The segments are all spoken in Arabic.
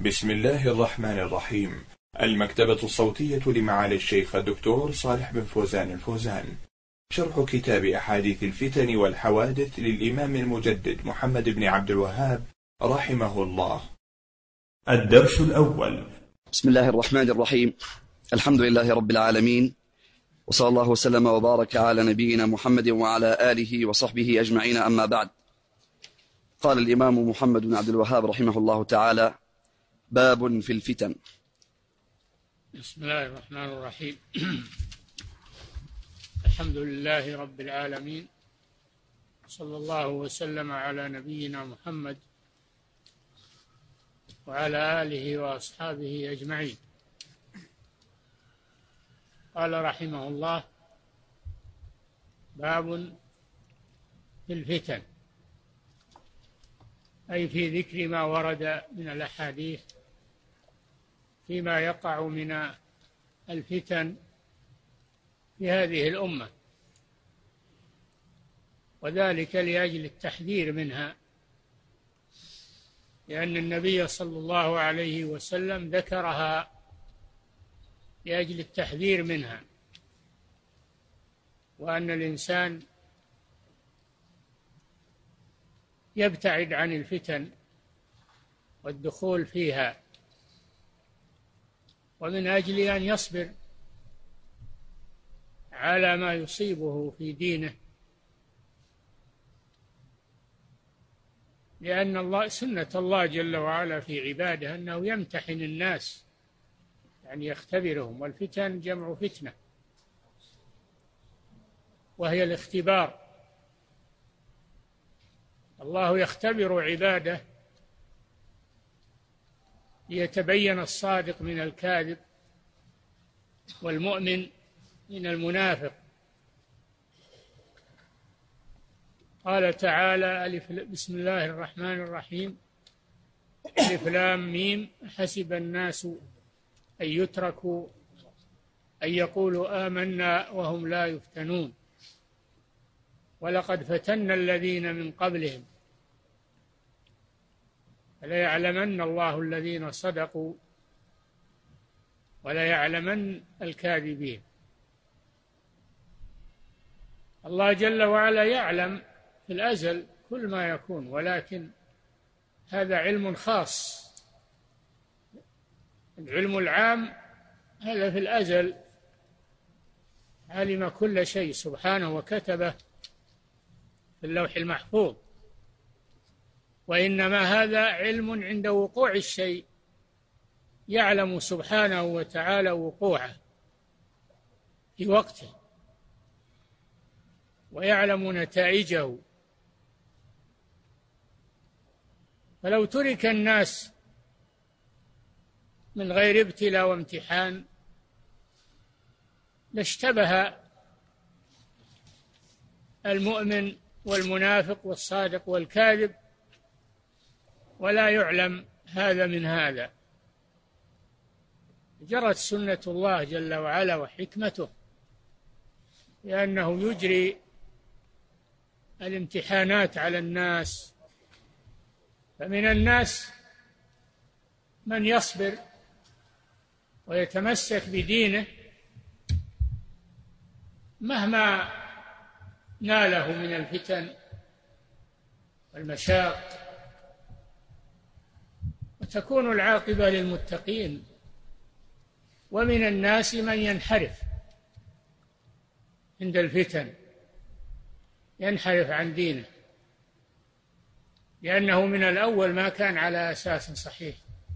بسم الله الرحمن الرحيم. المكتبة الصوتية لمعالي الشيخ الدكتور صالح بن فوزان الفوزان. شرح كتاب أحاديث الفتن والحوادث للإمام المجدد محمد بن عبد الوهاب رحمه الله. الدرس الأول. بسم الله الرحمن الرحيم. الحمد لله رب العالمين، وصلى الله وسلم وبارك على نبينا محمد وعلى آله وصحبه أجمعين، أما بعد. قال الإمام محمد بن عبد الوهاب رحمه الله تعالى: باب في الفتن. بسم الله الرحمن الرحيم. الحمد لله رب العالمين، صلى الله وسلم على نبينا محمد وعلى آله وأصحابه أجمعين. قال رحمه الله: باب في الفتن، أي في ذكر ما ورد من الأحاديث فيما يقع من الفتن في هذه الأمة، وذلك لأجل التحذير منها، لأن النبي صلى الله عليه وسلم ذكرها لأجل التحذير منها، وأن الإنسان يبتعد عن الفتن والدخول فيها، ومن أجل أن يصبر على ما يصيبه في دينه، لأن سنة الله جل وعلا في عباده أنه يمتحن الناس، يعني يختبرهم، والفتن جمع فتنة، وهي الاختبار. الله يختبر عباده ليتبين الصادق من الكاذب والمؤمن من المنافق. قال تعالى: بسم الله الرحمن الرحيم، ألف لام ميم، حسب الناس أن يتركوا أن يقولوا آمنا وهم لا يفتنون، ولقد فتنا الذين من قبلهم فليعلمن الله الذين صدقوا وليعلمن الكاذبين. الله جل وعلا يعلم في الأزل كل ما يكون، ولكن هذا علم خاص. العلم العام هذا في الأزل علم كل شيء سبحانه وكتبه في اللوح المحفوظ، وإنما هذا علم عند وقوع الشيء، يعلم سبحانه وتعالى وقوعه في وقته، ويعلم نتائجه. فلو ترك الناس من غير ابتلاء وامتحان لاشتبه المؤمن والمنافق والصادق والكاذب، ولا يعلم هذا من هذا. جرت سنة الله جل وعلا وحكمته، لأنه يجري الامتحانات على الناس، فمن الناس من يصبر ويتمسك بدينه مهما ناله من الفتن والمشاق، وتكون العاقبة للمتقين. ومن الناس من ينحرف عند الفتن، ينحرف عن دينه، لأنه من الأول ما كان على أساس صحيح.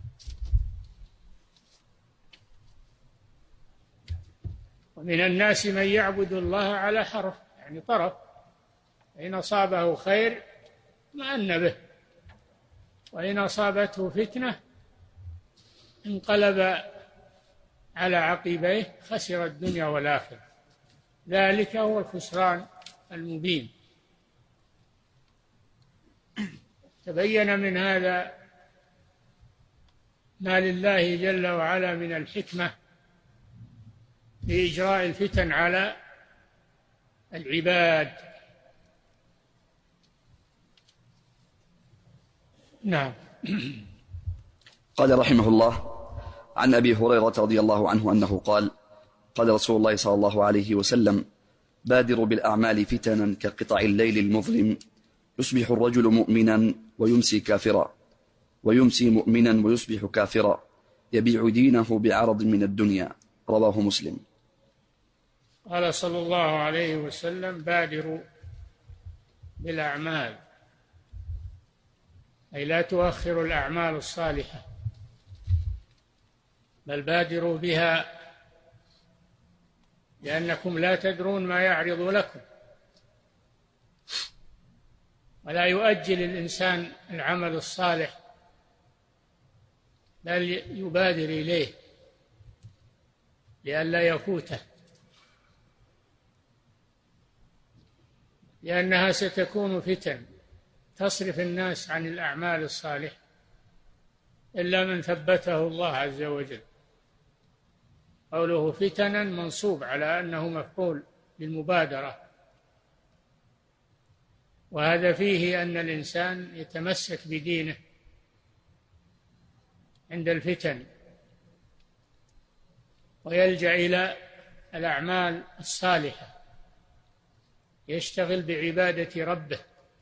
ومن الناس من يعبد الله على حرف، يعني طرف، إن أصابه خير اطمأن به، وإن أصابته فتنة انقلب على عقبيه، خسر الدنيا والآخرة. ذلك هو الخسران المبين. تبين من هذا ما لله جل وعلا من الحكمة لإجراء الفتن على العباد. نعم. قال رحمه الله: عن أبي هريرة رضي الله عنه أنه قال: قال رسول الله صلى الله عليه وسلم: بادروا بالأعمال فتنا كقطع الليل المظلم، يصبح الرجل مؤمنا ويمسي كافرا، ويمسي مؤمنا ويصبح كافرا، يبيع دينه بعرض من الدنيا. رواه مسلم. قال صلى الله عليه وسلم: بادروا بالأعمال، أي لا تؤخروا الأعمال الصالحة، بل بادروا بها، لأنكم لا تدرون ما يعرض لكم. ولا يؤجل الإنسان العمل الصالح، بل يبادر إليه لئلا يفوته، لأنها ستكون فتن تصرف الناس عن الأعمال الصالحة إلا من ثبته الله عز وجل. قوله فتنا منصوب على أنه مفعول بالمبادرة، وهذا فيه أن الإنسان يتمسك بدينه عند الفتن، ويلجأ إلى الأعمال الصالحة، يشتغل بعبادة ربه،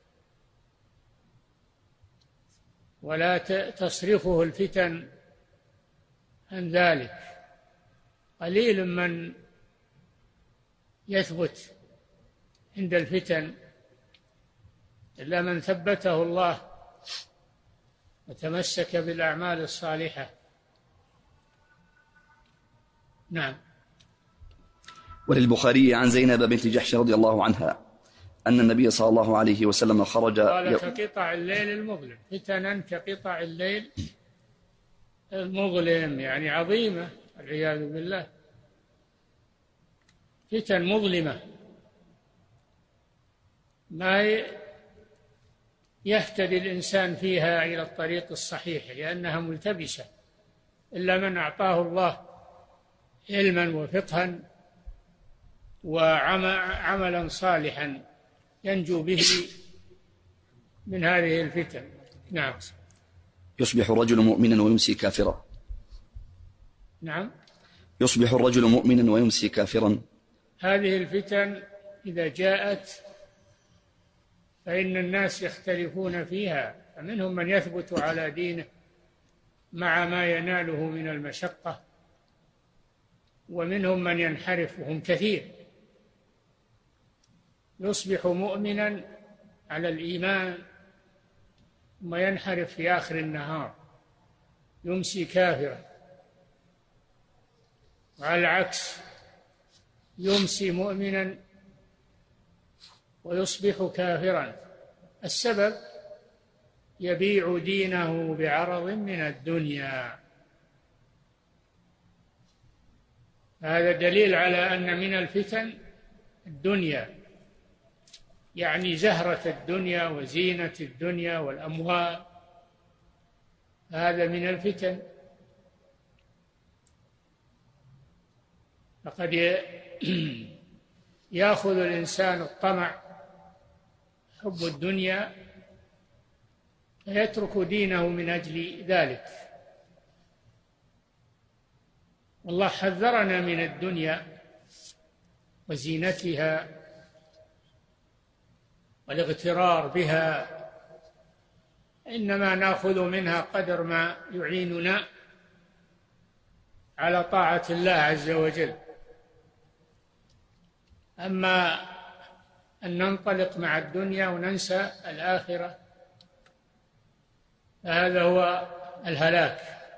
ولا تصرفه الفتن عن ذلك. قليل من يثبت عند الفتن إلا من ثبته الله وتمسك بالأعمال الصالحة. نعم. وللبخاري عن زينب بنت جحش رضي الله عنها أن النبي صلى الله عليه وسلم خرج قال: كقطع الليل المظلم، فتنا كقطع الليل المظلم، يعني عظيمة والعياذ بالله، فتن مظلمة ما يهتدي الإنسان فيها إلى الطريق الصحيح، لأنها ملتبسة، إلا من أعطاه الله علما وفقها وعملا صالحا ينجو به من هذه الفتن. نعم. يصبح الرجل مؤمنا ويمسي كافرا. نعم. يصبح الرجل مؤمنا ويمسي كافرا. هذه الفتن إذا جاءت فإن الناس يختلفون فيها، فمنهم من يثبت على دينه مع ما يناله من المشقة، ومنهم من ينحرف، وهم كثير. يصبح مؤمنا على الإيمان ثم ينحرف في آخر النهار، يمسي كافرا. وعلى العكس، يمسي مؤمنا ويصبح كافرا. السبب: يبيع دينه بعرض من الدنيا. هذا دليل على أن من الفتن الدنيا، يعني زهرة الدنيا وزينة الدنيا والأموال، هذا من الفتن. فقد يأخذ الإنسان الطمع، حب الدنيا، فيترك دينه من أجل ذلك. والله حذرنا من الدنيا وزينتها والاغترار بها، إنما نأخذ منها قدر ما يعيننا على طاعة الله عز وجل. أما أن ننطلق مع الدنيا وننسى الآخرة فهذا هو الهلاك.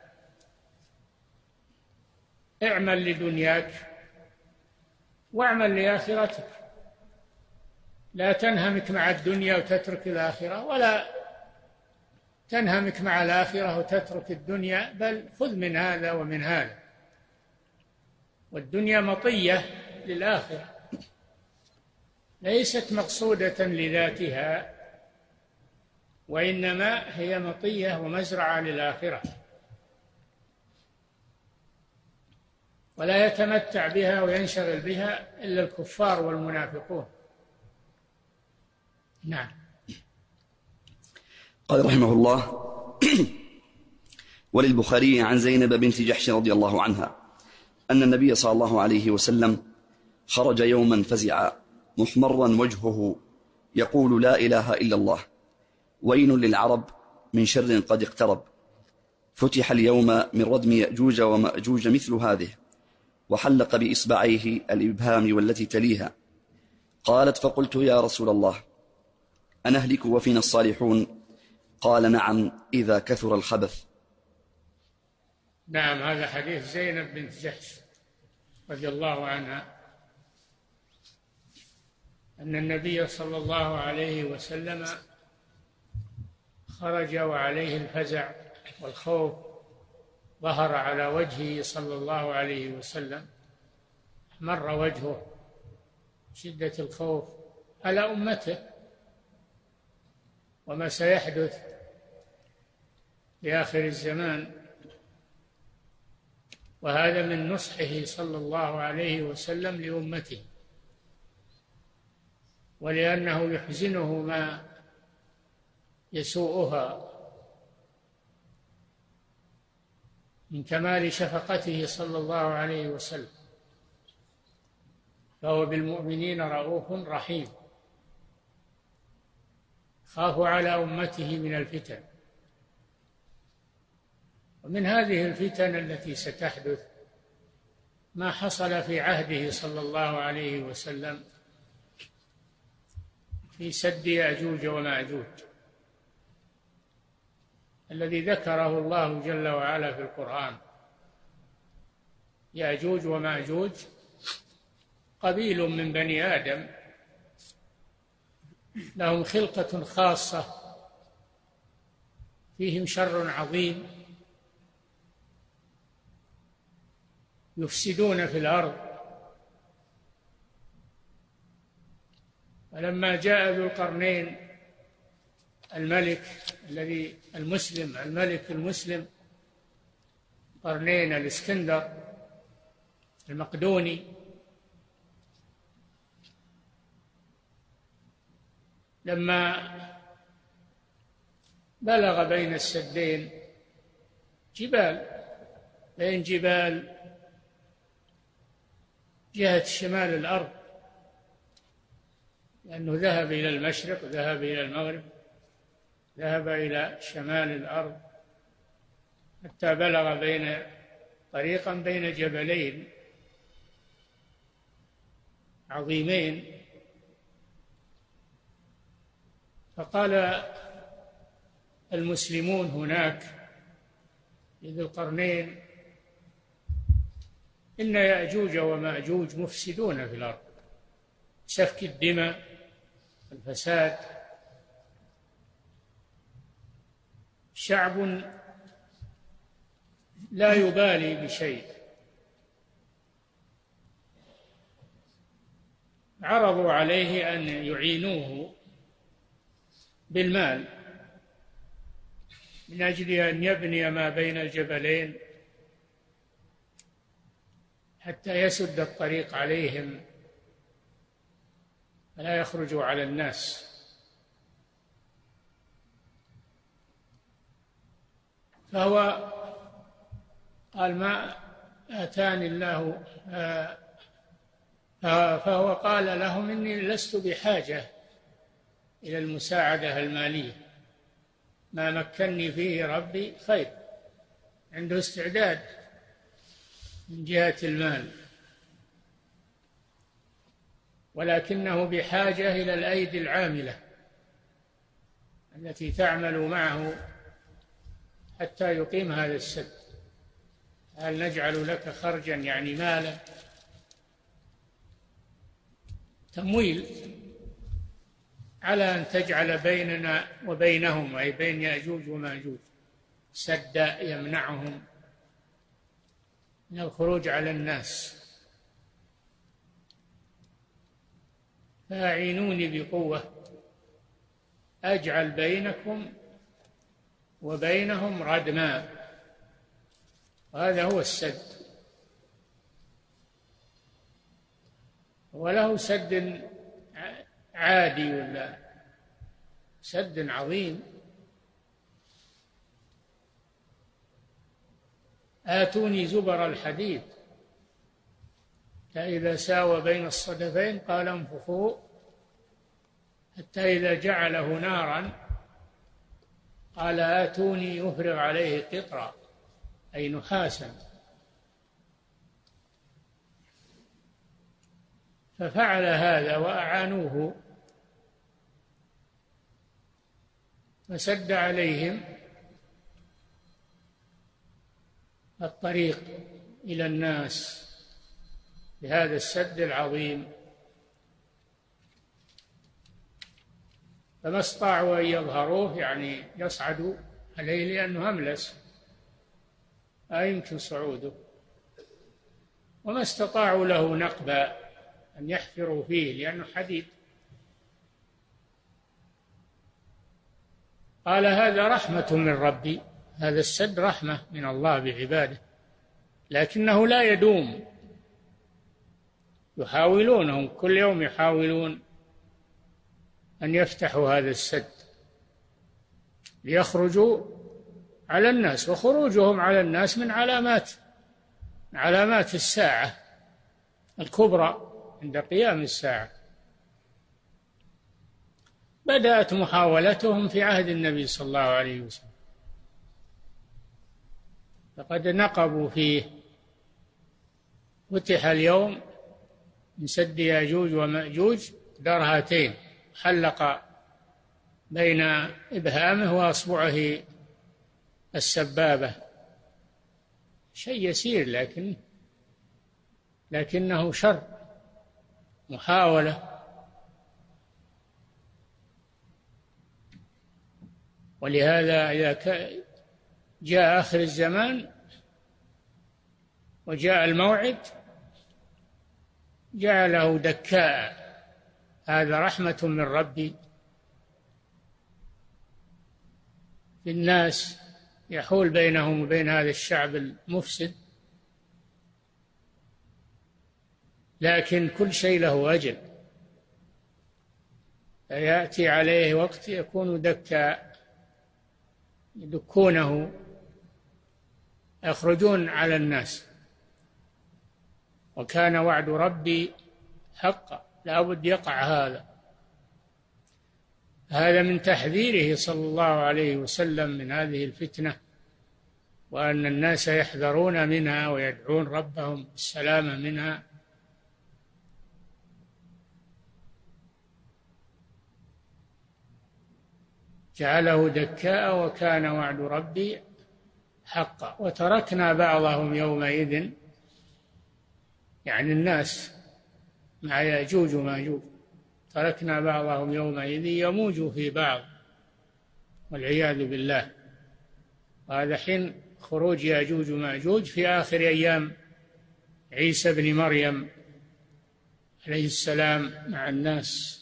اعمل لدنياك واعمل لآخرتك، لا تنهمك مع الدنيا وتترك الآخرة، ولا تنهمك مع الآخرة وتترك الدنيا، بل خذ من هذا ومن هذا. والدنيا مطية للآخرة، ليست مقصودة لذاتها، وإنما هي مطية ومزرعة للآخرة، ولا يتمتع بها وينشغل بها إلا الكفار والمنافقون. نعم. قال رحمه الله: وللبخاري عن زينب بنت جحش رضي الله عنها أن النبي صلى الله عليه وسلم خرج يوما فزعا محمرا وجهه يقول لا إله إلا الله، ويل للعرب من شر قد اقترب، فتح اليوم من ردم يأجوج ومأجوج مثل هذه، وحلق بإصبعيه الإبهام والتي تليها. قالت فقلت يا رسول الله أنهلك وفينا الصالحون؟ قال نعم إذا كثر الخبث. نعم، هذا حديث زينب بنت جحش رضي الله عنها أن النبي صلى الله عليه وسلم خرج وعليه الفزع والخوف ظهر على وجهه صلى الله عليه وسلم، مر وجهه شدة الخوف على أمته وما سيحدث في آخر الزمان، وهذا من نصحه صلى الله عليه وسلم لأمته، ولأنه يحزنه ما يسوءها من كمال شفقته صلى الله عليه وسلم، فهو بالمؤمنين رؤوف رحيم، خاف على أمته من الفتن. ومن هذه الفتن التي ستحدث ما حصل في عهده صلى الله عليه وسلم في سد يأجوج ومأجوج الذي ذكره الله جل وعلا في القرآن. يأجوج ومأجوج قبيل من بني آدم لهم خلقة خاصة، فيهم شر عظيم يفسدون في الأرض. فلما جاء ذو القرنين الملك المسلم قرنين الإسكندر المقدوني، لما بلغ بين السدين بين جبال جهة شمال الأرض، لأنه ذهب إلى المشرق وذهب إلى المغرب، ذهب إلى شمال الأرض حتى بلغ طريقا بين جبلين عظيمين. فقال المسلمون هناك لذي القرنين إن يأجوج ومأجوج مفسدون في الأرض، سفك الدماء، الفساد، شعب لا يبالي بشيء. عرضوا عليه أن يعينوه بالمال من أجل أن يبني ما بين الجبلين حتى يسد الطريق عليهم فلا يخرجوا على الناس. فهو قال ما آتاني الله، فهو قال لهم إني لست بحاجة إلى المساعدة المالية، ما مكنني فيه ربي خير، عنده استعداد من جهة المال، ولكنه بحاجة إلى الأيدي العاملة التي تعمل معه حتى يقيم هذا السد. هل نجعل لك خرجا يعني مالا، تمويل، على أن تجعل بيننا وبينهم أي بين يأجوج ومأجوج سدا يمنعهم من الخروج على الناس، فأعينوني بقوة أجعل بينكم وبينهم ردما. وهذا هو السد، وله سد عادي ولا سد عظيم. آتوني زبر الحديد فإذا ساوى بين الصدفين قال انفخوا حتى إذا جعله نارا قال آتوني يفرغ عليه قطرا أي نحاسا. ففعل هذا وأعانوه فسد عليهم الطريق إلى الناس بهذا السد العظيم، فما استطاعوا أن يظهروه يعني يصعدوا عليه لأنه أملس لا يمكن صعوده، وما استطاعوا له نقبا أن يحفروا فيه لأنه حديد. قال هذا رحمة من ربي، هذا السد رحمة من الله بعباده، لكنه لا يدوم، يحاولونهم كل يوم يحاولون أن يفتحوا هذا السد ليخرجوا على الناس، وخروجهم على الناس من علامات الساعة الكبرى عند قيام الساعة. بدأت محاولتهم في عهد النبي صلى الله عليه وسلم، لقد نقبوا فيه. فتح اليوم من سد ياجوج ومأجوج درهتين، حلق بين إبهامه وأصبعه السبابة، شيء يسير لكنه شر، محاولة. ولهذا إذا جاء آخر الزمان وجاء الموعد جعله دكاء، هذا رحمة من ربي بالناس، يحول بينهم وبين هذا الشعب المفسد، لكن كل شيء له أجل، يأتي عليه وقت يكون دكاء، يدكونه، يخرجون على الناس. وكان وعد ربي حقا، لا بد يقع هذا من تحذيره صلى الله عليه وسلم من هذه الفتنة، وأن الناس يحذرون منها ويدعون ربهم بالسلامة منها. جعله دكاء وكان وعد ربي حقا. وتركنا بعضهم يومئذ، يعني الناس مع يأجوج وماجوج، تركنا بعضهم يومئذ يموج في بعض والعياذ بالله. وهذا حين خروج يأجوج وماجوج في آخر أيام عيسى بن مريم عليه السلام مع الناس،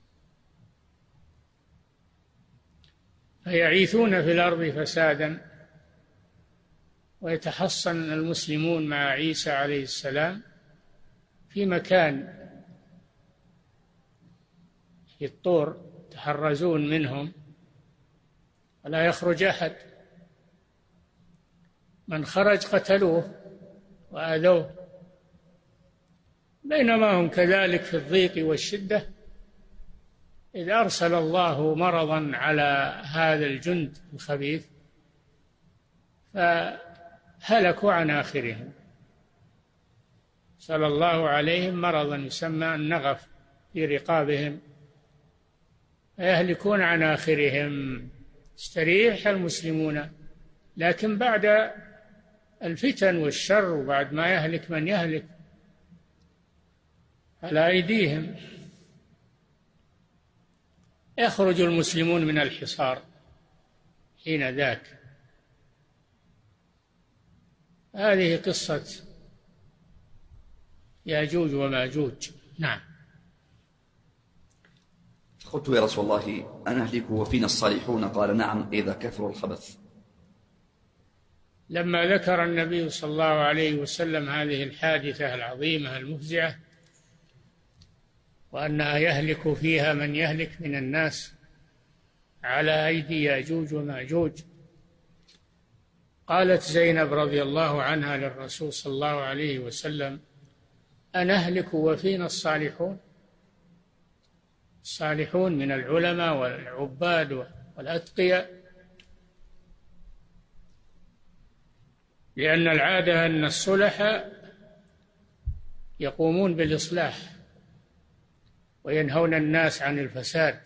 فيعيثون في الأرض فسادا، ويتحصن المسلمون مع عيسى عليه السلام في مكان في الطور، يتحرزون منهم ولا يخرج أحد، من خرج قتلوه وآذوه. بينما هم كذلك في الضيق والشدة إذ أرسل الله مرضا على هذا الجند الخبيث فهلكوا عن آخرهم، أرسل الله عليهم مرضا يسمى النغف في رقابهم فيهلكون عن آخرهم. استريح المسلمون، لكن بعد الفتن والشر وبعد ما يهلك من يهلك على أيديهم يخرج المسلمون من الحصار حين ذاك. هذه قصة ياجوج وماجوج. نعم. قلت يا رسول الله أنهلك وفينا الصالحون؟ قال نعم إذا كثر الخبث. لما ذكر النبي صلى الله عليه وسلم هذه الحادثة العظيمة المفزعة وأنها يهلك فيها من يهلك من الناس على أيدي ياجوج وماجوج، قالت زينب رضي الله عنها للرسول صلى الله عليه وسلم: أنهلك وفينا الصالحون؟ الصالحون من العلماء والعباد والأتقياء. لأن العادة أن الصلحاء يقومون بالإصلاح وينهون الناس عن الفساد،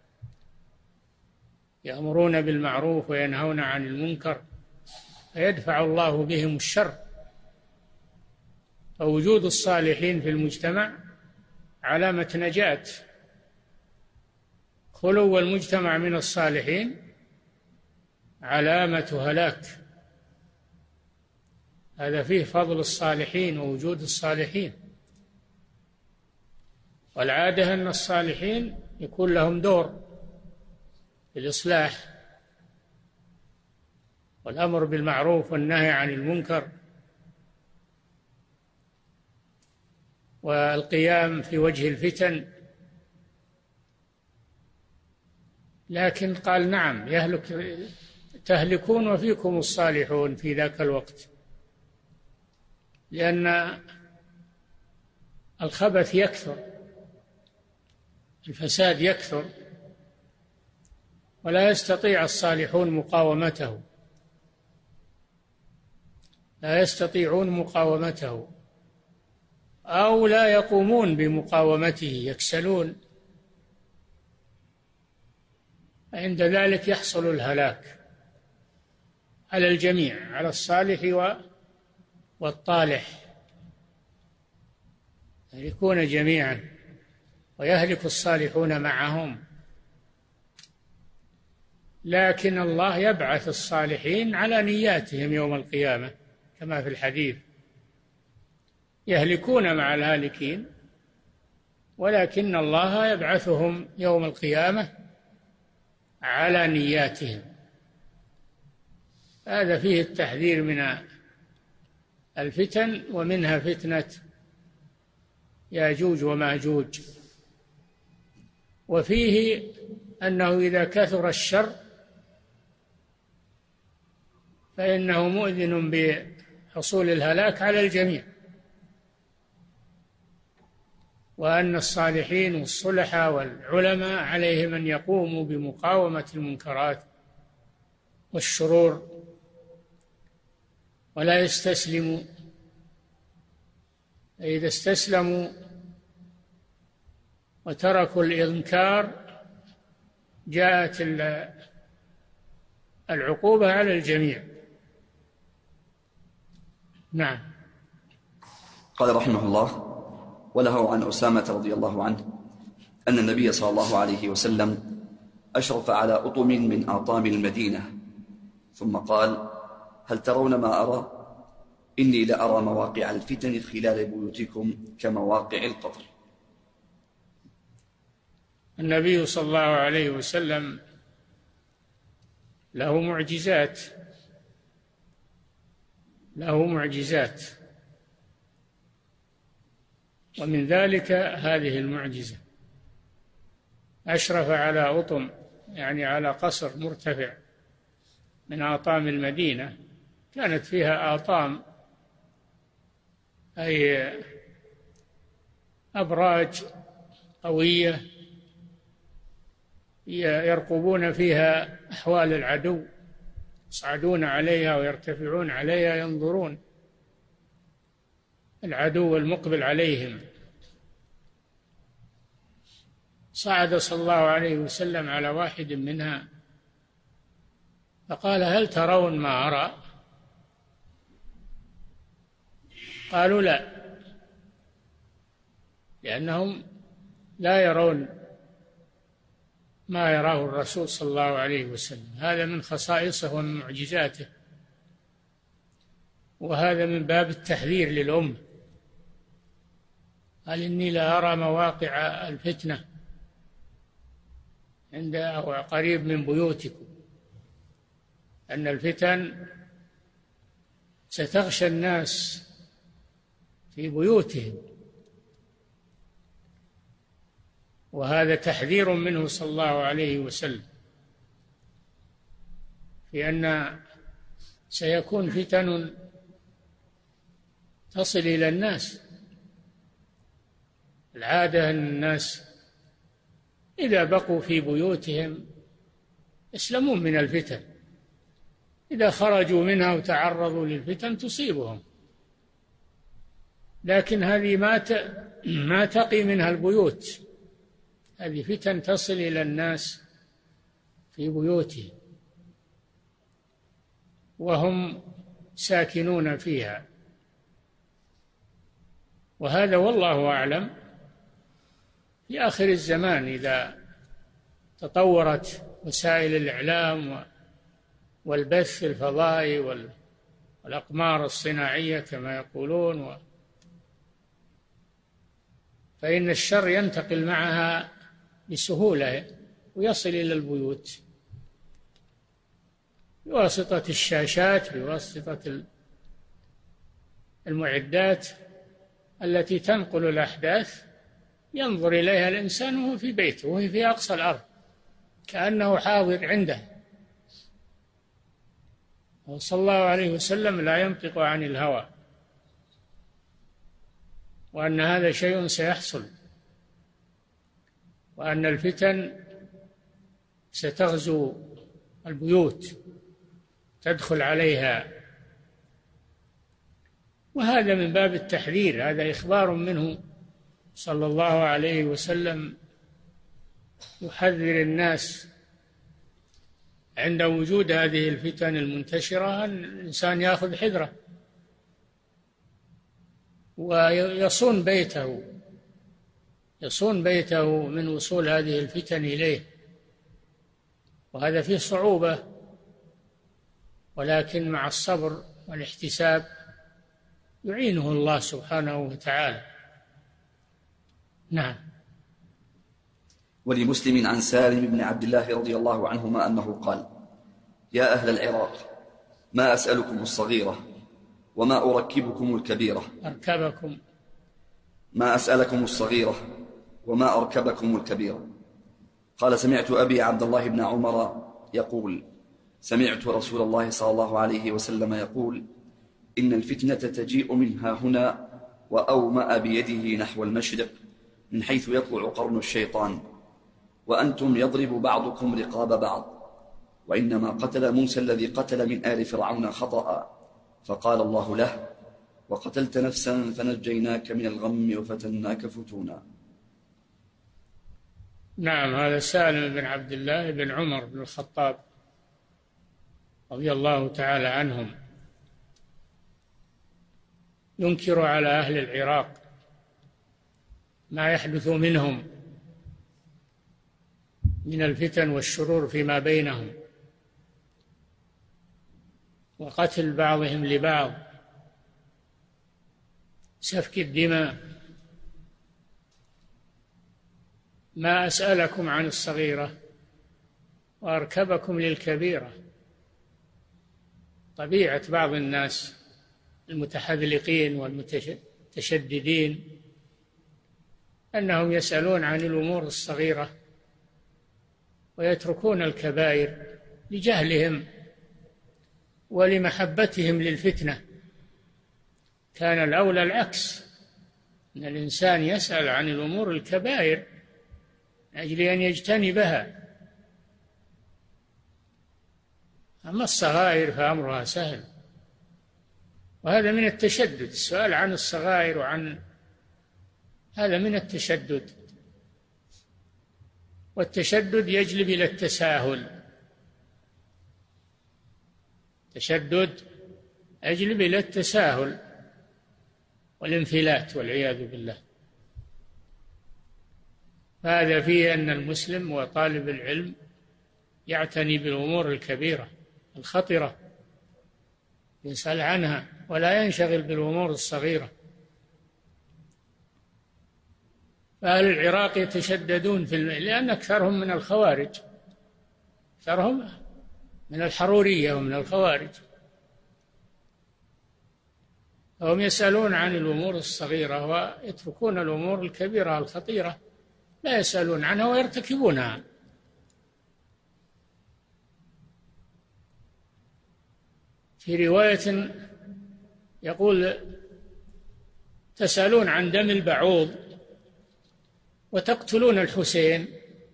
يأمرون بالمعروف وينهون عن المنكر، فيدفع الله بهم الشر. فوجود الصالحين في المجتمع علامة نجاة. خلو المجتمع من الصالحين علامة هلاك. هذا فيه فضل الصالحين ووجود الصالحين. والعادة أن الصالحين يكون لهم دور في الإصلاح والأمر بالمعروف والنهي عن المنكر والقيام في وجه الفتن. لكن قال: نعم، تهلكون وفيكم الصالحون في ذاك الوقت، لأن الخبث يكثر، الفساد يكثر، ولا يستطيع الصالحون مقاومته، لا يستطيعون مقاومته، أو لا يقومون بمقاومته، يكسلون. عند ذلك يحصل الهلاك على الجميع، على الصالح والطالح، يهلكون جميعا ويهلك الصالحون معهم. لكن الله يبعث الصالحين على نياتهم يوم القيامة كما في الحديث: يهلكون مع الهالكين، ولكن الله يبعثهم يوم القيامة على نياتهم. هذا فيه التحذير من الفتن، ومنها فتنة ياجوج وماجوج. وفيه أنه إذا كثر الشر فإنه مؤذن بحصول الهلاك على الجميع، وأن الصالحين والصلحاء والعلماء عليهم أن يقوموا بمقاومة المنكرات والشرور ولا يستسلموا. إذا استسلموا وتركوا الإنكار جاءت العقوبة على الجميع. نعم. قال رحمه الله: وله عن أسامة رضي الله عنه أن النبي صلى الله عليه وسلم أشرف على أطم من أطام المدينة ثم قال: هل ترون ما أرى؟ إني لأرى مواقع الفتن خلال بيوتكم كمواقع القطر. النبي صلى الله عليه وسلم له معجزات، ومن ذلك هذه المعجزة: أشرف على أطم، يعني على قصر مرتفع من أطام المدينة، كانت فيها آطام أي أبراج قوية يرقبون فيها أحوال العدو، يصعدون عليها ويرتفعون عليها، ينظرون العدو المقبل عليهم. صعد صلى الله عليه وسلم على واحد منها فقال: هل ترون ما أرى؟ قالوا: لا، لأنهم لا يرون ما يراه الرسول صلى الله عليه وسلم. هذا من خصائصه ومن معجزاته، وهذا من باب التحذير للأمة. قال: إني لا أرى مواقع الفتنة عند أو قريب من بيوتكم، أن الفتن ستغشى الناس في بيوتهم، وهذا تحذير منه صلى الله عليه وسلم في أن سيكون فتن تصل إلى الناس. العادة أن الناس إذا بقوا في بيوتهم يسلمون من الفتن، إذا خرجوا منها وتعرضوا للفتن تصيبهم، لكن هذه ما تقي منها البيوت، هذه فتن تصل إلى الناس في بيوتهم وهم ساكنون فيها. وهذا والله أعلم في آخر الزمان، إذا تطورت وسائل الإعلام والبث الفضائي والأقمار الصناعية كما يقولون، فإن الشر ينتقل معها بسهولة ويصل إلى البيوت بواسطة الشاشات، بواسطة المعدات التي تنقل الأحداث، ينظر إليها الإنسان وهو في بيته وهو في أقصى الأرض كأنه حاضر عنده. صلى الله عليه وسلم لا ينطق عن الهوى، وأن هذا شيء سيحصل، وأن الفتن ستغزو البيوت تدخل عليها، وهذا من باب التحذير، هذا إخبار منه صلى الله عليه وسلم يحذر الناس عند وجود هذه الفتن المنتشرة أن الإنسان يأخذ حذره ويصون بيته من وصول هذه الفتن إليه. وهذا فيه صعوبة، ولكن مع الصبر والاحتساب يعينه الله سبحانه وتعالى. نعم. ولمسلم عن سالم بن عبد الله رضي الله عنهما أنه قال: يا أهل العراق، ما أسألكم الصغيرة وما أركبكم الكبيرة. ما أسألكم الصغيرة وما أركبكم الكبيرة. قال: سمعت أبي عبد الله بن عمر يقول: سمعت رسول الله صلى الله عليه وسلم يقول: إن الفتنة تجيء منها هنا، وأومأ بيده نحو المشرق من حيث يطلع قرن الشيطان، وأنتم يضرب بعضكم رقاب بعض، وإنما قتل موسى الذي قتل من آل فرعون خطأ، فقال الله له: وقتلت نفسا فنجيناك من الغم وفتناك فتونا. نعم. هذا سالم بن عبد الله بن عمر بن الخطاب رضي الله تعالى عنهم ينكر على أهل العراق ما يحدث منهم من الفتن والشرور فيما بينهم، وقتل بعضهم لبعض، سفك الدماء. ما أسألكم عن الصغيرة وأركبكم للكبيرة. طبيعة بعض الناس المتحذلقين والمتشددين أنهم يسألون عن الأمور الصغيرة ويتركون الكبائر لجهلهم ولمحبتهم للفتنة. كان الأولى العكس، أن الإنسان يسأل عن الأمور الكبائر من أجل أن يجتنبها، أما الصغائر فأمرها سهل. وهذا من التشدد، السؤال عن الصغائر هذا من التشدد، والتشدد يجلب إلى التساهل. تشدد يجلب إلى التساهل والانفلات والعياذ بالله. فهذا فيه أن المسلم وطالب العلم يعتني بالأمور الكبيرة الخطرة، يسأل عنها ولا ينشغل بالأمور الصغيرة. فأهل العراق يتشددون لأن أكثرهم من الخوارج، أكثرهم من الحرورية ومن الخوارج، فهم يسألون عن الأمور الصغيرة ويتركون الأمور الكبيرة الخطيرة، لا يسألون عنها ويرتكبونها. في رواية يقول: تسألون عن دم البعوض وتقتلون الحسين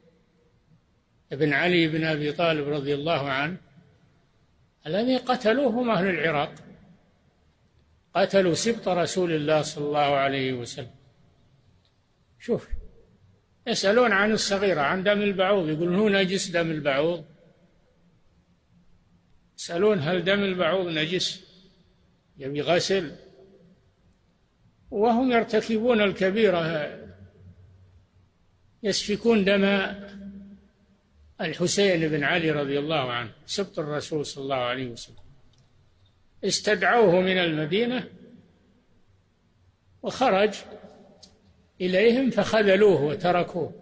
بن علي بن أبي طالب رضي الله عنه. الذي قتلوه هم أهل العراق، قتلوا سبط رسول الله صلى الله عليه وسلم. شوف، يسألون عن الصغيرة، عن دم البعوض، يقولون هو نجس دم البعوض. يسألون هل دم البعوض نجس يبي غسل، وهم يرتكبون الكبيرة، يسفكون دم الحسين بن علي رضي الله عنه سبط الرسول صلى الله عليه وسلم. استدعوه من المدينة وخرج إليهم فخذلوه وتركوه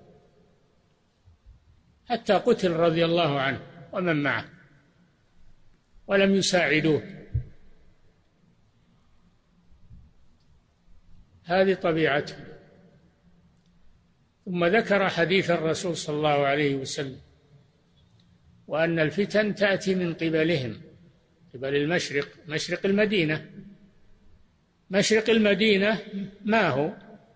حتى قتل رضي الله عنه ومن معه، ولم يساعدوه. هذه طبيعتهم. ثم ذكر حديث الرسول صلى الله عليه وسلم: وأن الفتن تأتي من قبلهم، قبل المشرق، مشرق المدينة. مشرق المدينة ما هو؟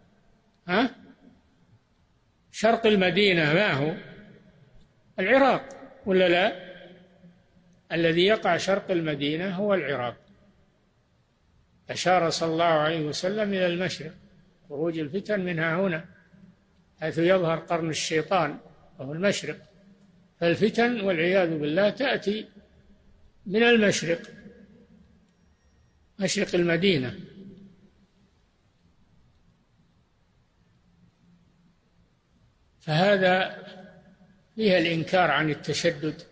شرق المدينة ما هو؟ العراق ولا لا؟ الذي يقع شرق المدينة هو العراق. أشار صلى الله عليه وسلم إلى المشرق، خروج الفتن منها هنا، حيث يظهر قرن الشيطان وهو المشرق. فالفتن والعياذ بالله تأتي من المشرق، مشرق المدينة. فهذا فيها الإنكار عن التشدد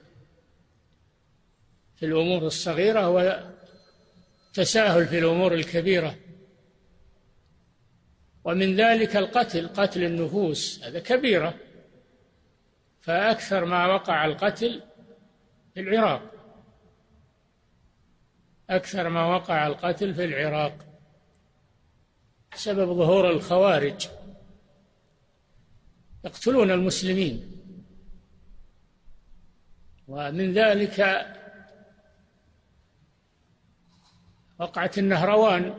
في الأمور الصغيرة والتساهل في الأمور الكبيرة. ومن ذلك القتل، قتل النفوس، هذا كبيرة. فأكثر ما وقع القتل في العراق، أكثر ما وقع القتل في العراق بسبب ظهور الخوارج يقتلون المسلمين. ومن ذلك وقعة النهروان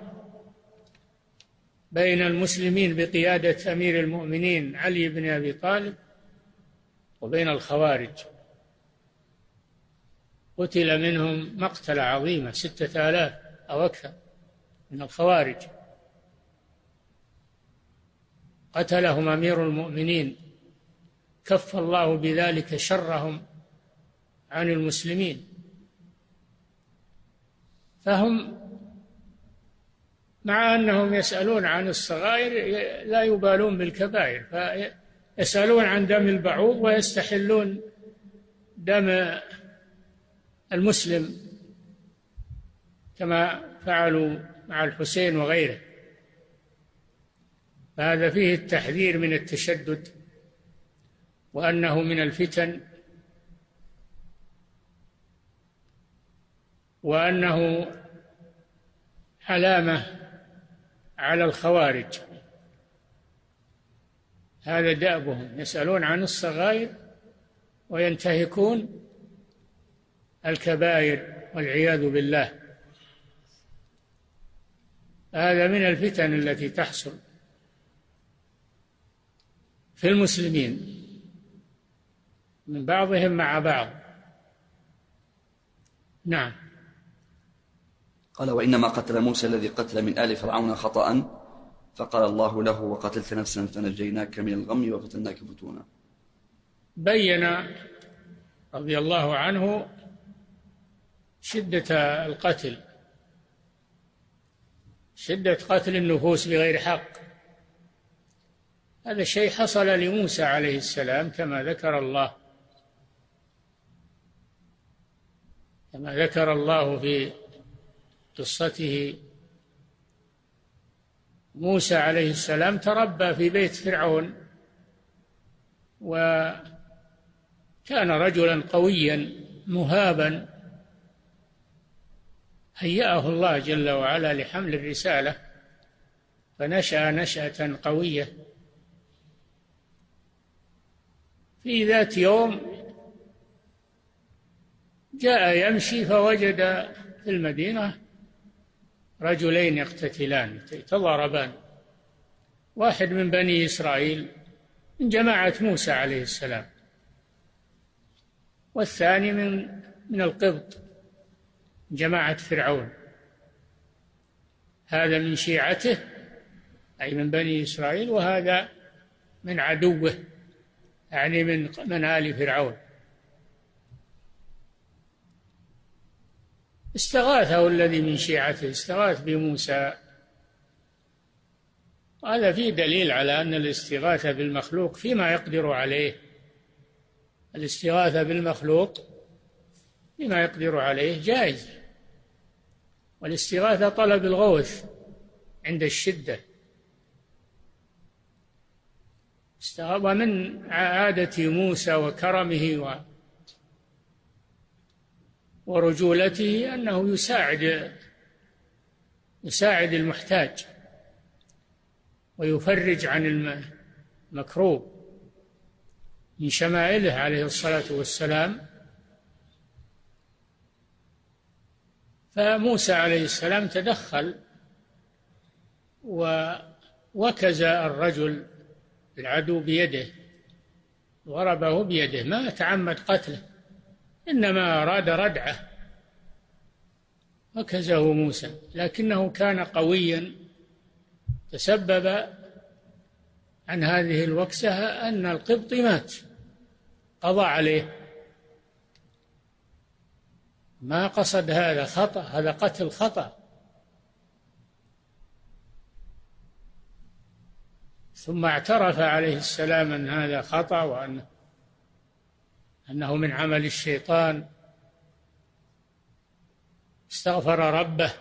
بين المسلمين بقيادة أمير المؤمنين علي بن أبي طالب وبين الخوارج، قتل منهم مقتلة عظيمة، 6000 أو أكثر من الخوارج قتلهم أمير المؤمنين، كف الله بذلك شرهم عن المسلمين. فهم مع أنهم يسألون عن الصغائر لا يبالون بالكبائر، فيسألون عن دم البعوض ويستحلون دم المسلم كما فعلوا مع الحسين وغيره. فهذا فيه التحذير من التشدد، وأنه من الفتن، وأنه علامة على الخوارج. هذا دأبهم، يسألون عن الصغائر وينتهكون الكبائر والعياذ بالله. هذا من الفتن التي تحصل في المسلمين من بعضهم مع بعض. نعم. قال: وإنما قتل موسى الذي قتل من آل فرعون خطأ، فقال الله له: وقتلت نفسا فنجيناك من الغم وفتناك فتونا. بين رضي الله عنه شدة القتل، شدة قتل النفوس بغير حق. هذا الشيء حصل لموسى عليه السلام كما ذكر الله في قصته. موسى عليه السلام تربى في بيت فرعون، وكان رجلا قويا مهابا، هيأه الله جل وعلا لحمل الرسالة، فنشأ نشأة قوية. في ذات يوم جاء يمشي فوجد في المدينة رجلين يقتتلان يتضاربان، واحد من بني إسرائيل من جماعة موسى عليه السلام، والثاني من القبط جماعة فرعون. هذا من شيعته أي من بني إسرائيل، وهذا من عدوه يعني من آل فرعون. استغاثه الذي من شيعته، استغاث بموسى. هذا فيه دليل على أن الاستغاثة بالمخلوق فيما يقدر عليه، الاستغاثة بالمخلوق فيما يقدر عليه جائز، والاستغاثة طلب الغوث عند الشدة. ومن عادة موسى وكرمه ورجولته أنه يساعد المحتاج ويفرج عن المكروب. من شمائله عليه الصلاة والسلام. فموسى عليه السلام تدخل ووكز الرجل العدو بيده، ضربه بيده، ما تعمد قتله، إنما أراد ردعه، وكزه موسى، لكنه كان قويا. تسبب عن هذه الوكسة أن القبطي مات، قضى عليه، ما قصد هذا، خطأ، هذا قتل خطأ. ثم اعترف عليه السلام أن هذا خطأ وأنه من عمل الشيطان، استغفر ربه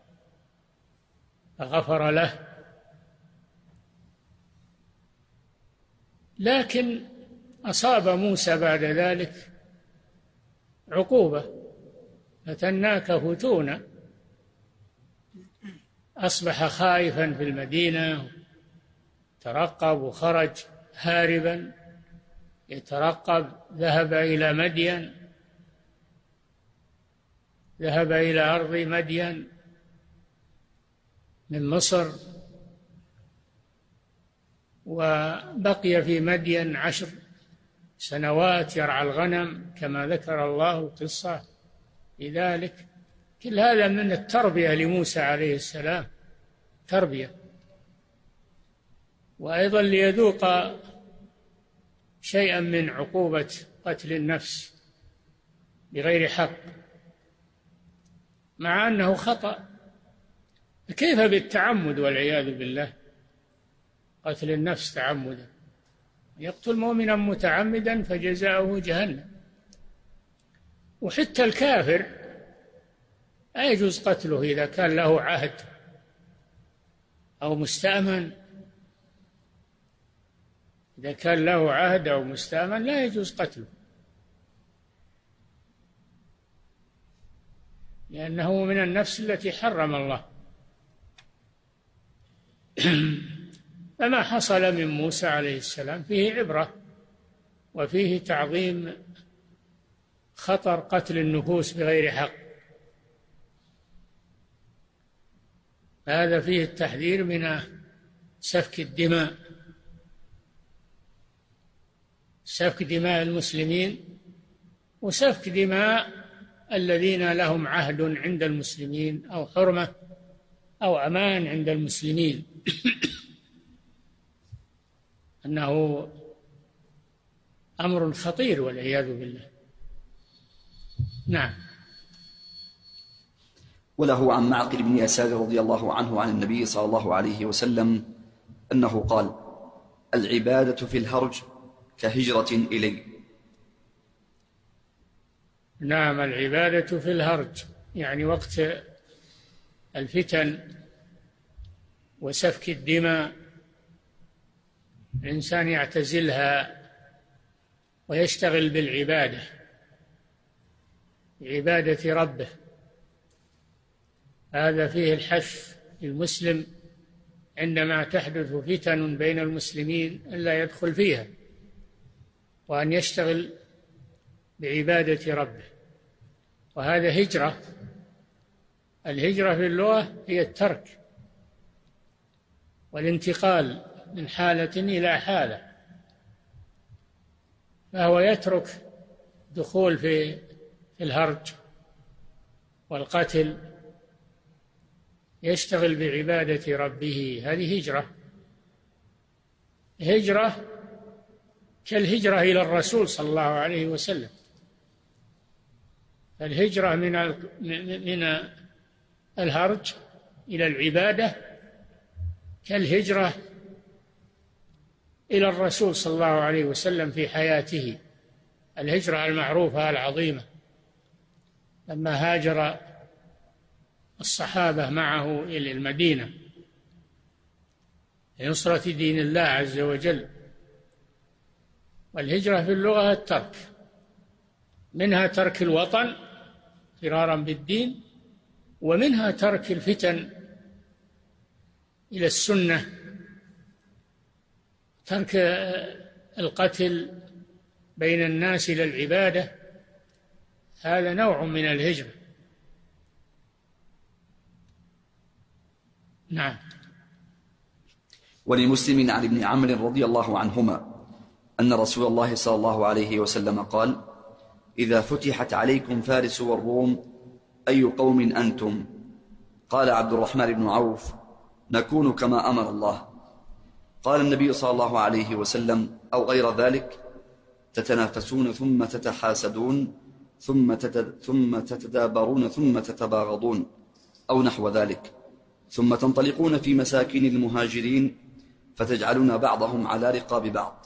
فغفر له. لكن أصاب موسى بعد ذلك عقوبة، فتناك فتونا، أصبح خائفا في المدينة، ترقب وخرج هاربا يترقب، ذهب إلى أرض مدين من مصر، وبقي في مدين 10 سنوات يرعى الغنم كما ذكر الله قصة في ذلك. كل هذا من التربية لموسى عليه السلام، تربية، وأيضا ليذوق شيئا من عقوبة قتل النفس بغير حق، مع أنه خطأ. كيف بالتعمد والعياذ بالله؟ قتل النفس تعمدا، يقتل مؤمنا متعمدا فجزاؤه جهنم. وحتى الكافر لا يجوز قتله إذا كان له عهد أو مستأمن، إذا كان له عهد أو مستأمن لا يجوز قتله، لأنه من النفس التي حرم الله. فما حصل من موسى عليه السلام فيه عبرة، وفيه تعظيم خطر قتل النفوس بغير حق. هذا فيه التحذير من سفك الدماء، سفك دماء المسلمين وسفك دماء الذين لهم عهد عند المسلمين أو حرمة أو أمان عند المسلمين. أنه أمر خطير والعياذ بالله. نعم. وله عن معقل بن يسار رضي الله عنه عن النبي صلى الله عليه وسلم أنه قال: العبادة في الهرج كهجرة إلي. نعم، العبادة في الهرج يعني وقت الفتن وسفك الدماء، الإنسان يعتزلها ويشتغل بالعبادة، بعبادة ربه. هذا فيه الحث للمسلم عندما تحدث فتن بين المسلمين ألا يدخل فيها، وأن يشتغل بعبادة ربه. وهذا هجرة الهجرة في اللغة هي الترك والانتقال من حالة إلى حالة، فهو يترك دخول في الهرج والقتل، يشتغل بعبادة ربه. هذه هجرة. هجرة كالهجرة إلى الرسول صلى الله عليه وسلم. الهجرة من الهرج إلى العبادة كالهجرة إلى الرسول صلى الله عليه وسلم في حياته، الهجرة المعروفة العظيمة لما هاجر الصحابة معه إلى المدينة لنصرة دين الله عز وجل. والهجرة في اللغة الترك، منها ترك الوطن فرارا بالدين، ومنها ترك الفتن إلى السنة، ترك القتل بين الناس إلى العبادة، هذا نوع من الهجرة. نعم. ولمسلم عن ابن عمرو رضي الله عنهما أن رسول الله صلى الله عليه وسلم قال: إذا فتحت عليكم فارس والروم أي قوم أنتم؟ قال عبد الرحمن بن عوف: نكون كما أمر الله. قال النبي صلى الله عليه وسلم: أو غير ذلك، تتنافسون ثم تتحاسدون ثم تتدابرون ثم تتباغضون، أو نحو ذلك، ثم تنطلقون في مساكن المهاجرين فتجعلون بعضهم على رقاب بعض.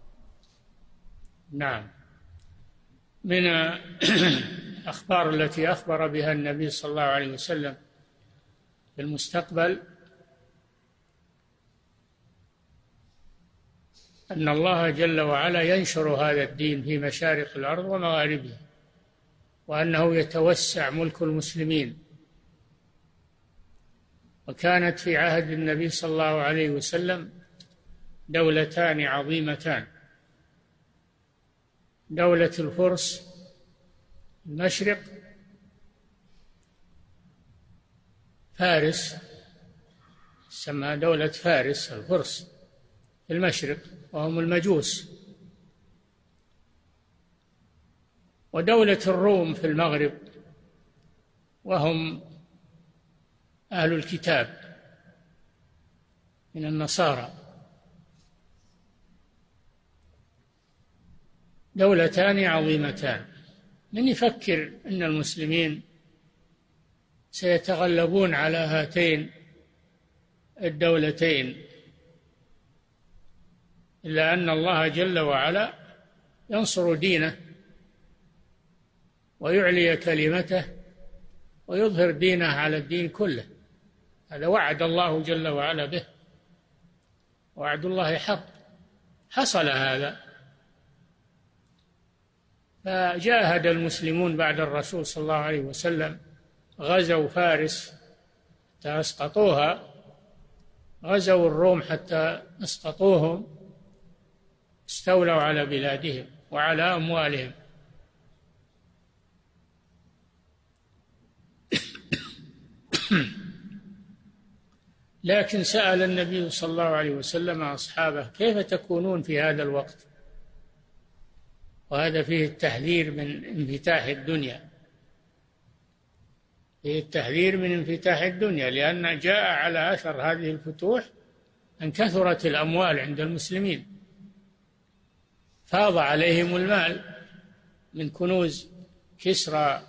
نعم. من الأخبار التي أخبر بها النبي صلى الله عليه وسلم في المستقبل أن الله جل وعلا ينشر هذا الدين في مشارق الأرض ومغاربها، وأنه يتوسع ملك المسلمين. وكانت في عهد النبي صلى الله عليه وسلم دولتان عظيمتان: دولة الفرس المشرق، فارس، سمى دولة فارس الفرس في المشرق وهم المجوس، ودولة الروم في المغرب وهم أهل الكتاب من النصارى. دولتان عظيمتان. من يفكر أن المسلمين سيتغلبون على هاتين الدولتين، إلا أن الله جل وعلا ينصر دينه ويعلي كلمته ويظهر دينه على الدين كله. هذا وعد الله جل وعلا به، وعد الله حق. حصل هذا، فجاهد المسلمون بعد الرسول صلى الله عليه وسلم، غزوا فارس حتى أسقطوها، غزوا الروم حتى أسقطوهم، استولوا على بلادهم وعلى أموالهم. لكن سأل النبي صلى الله عليه وسلم أصحابه: كيف تكونون في هذا الوقت؟ وهذا فيه التحذير من انفتاح الدنيا، فيه التحذير من انفتاح الدنيا، لأن جاء على أثر هذه الفتوح أن كثرت الأموال عند المسلمين، فاض عليهم المال من كنوز كسرى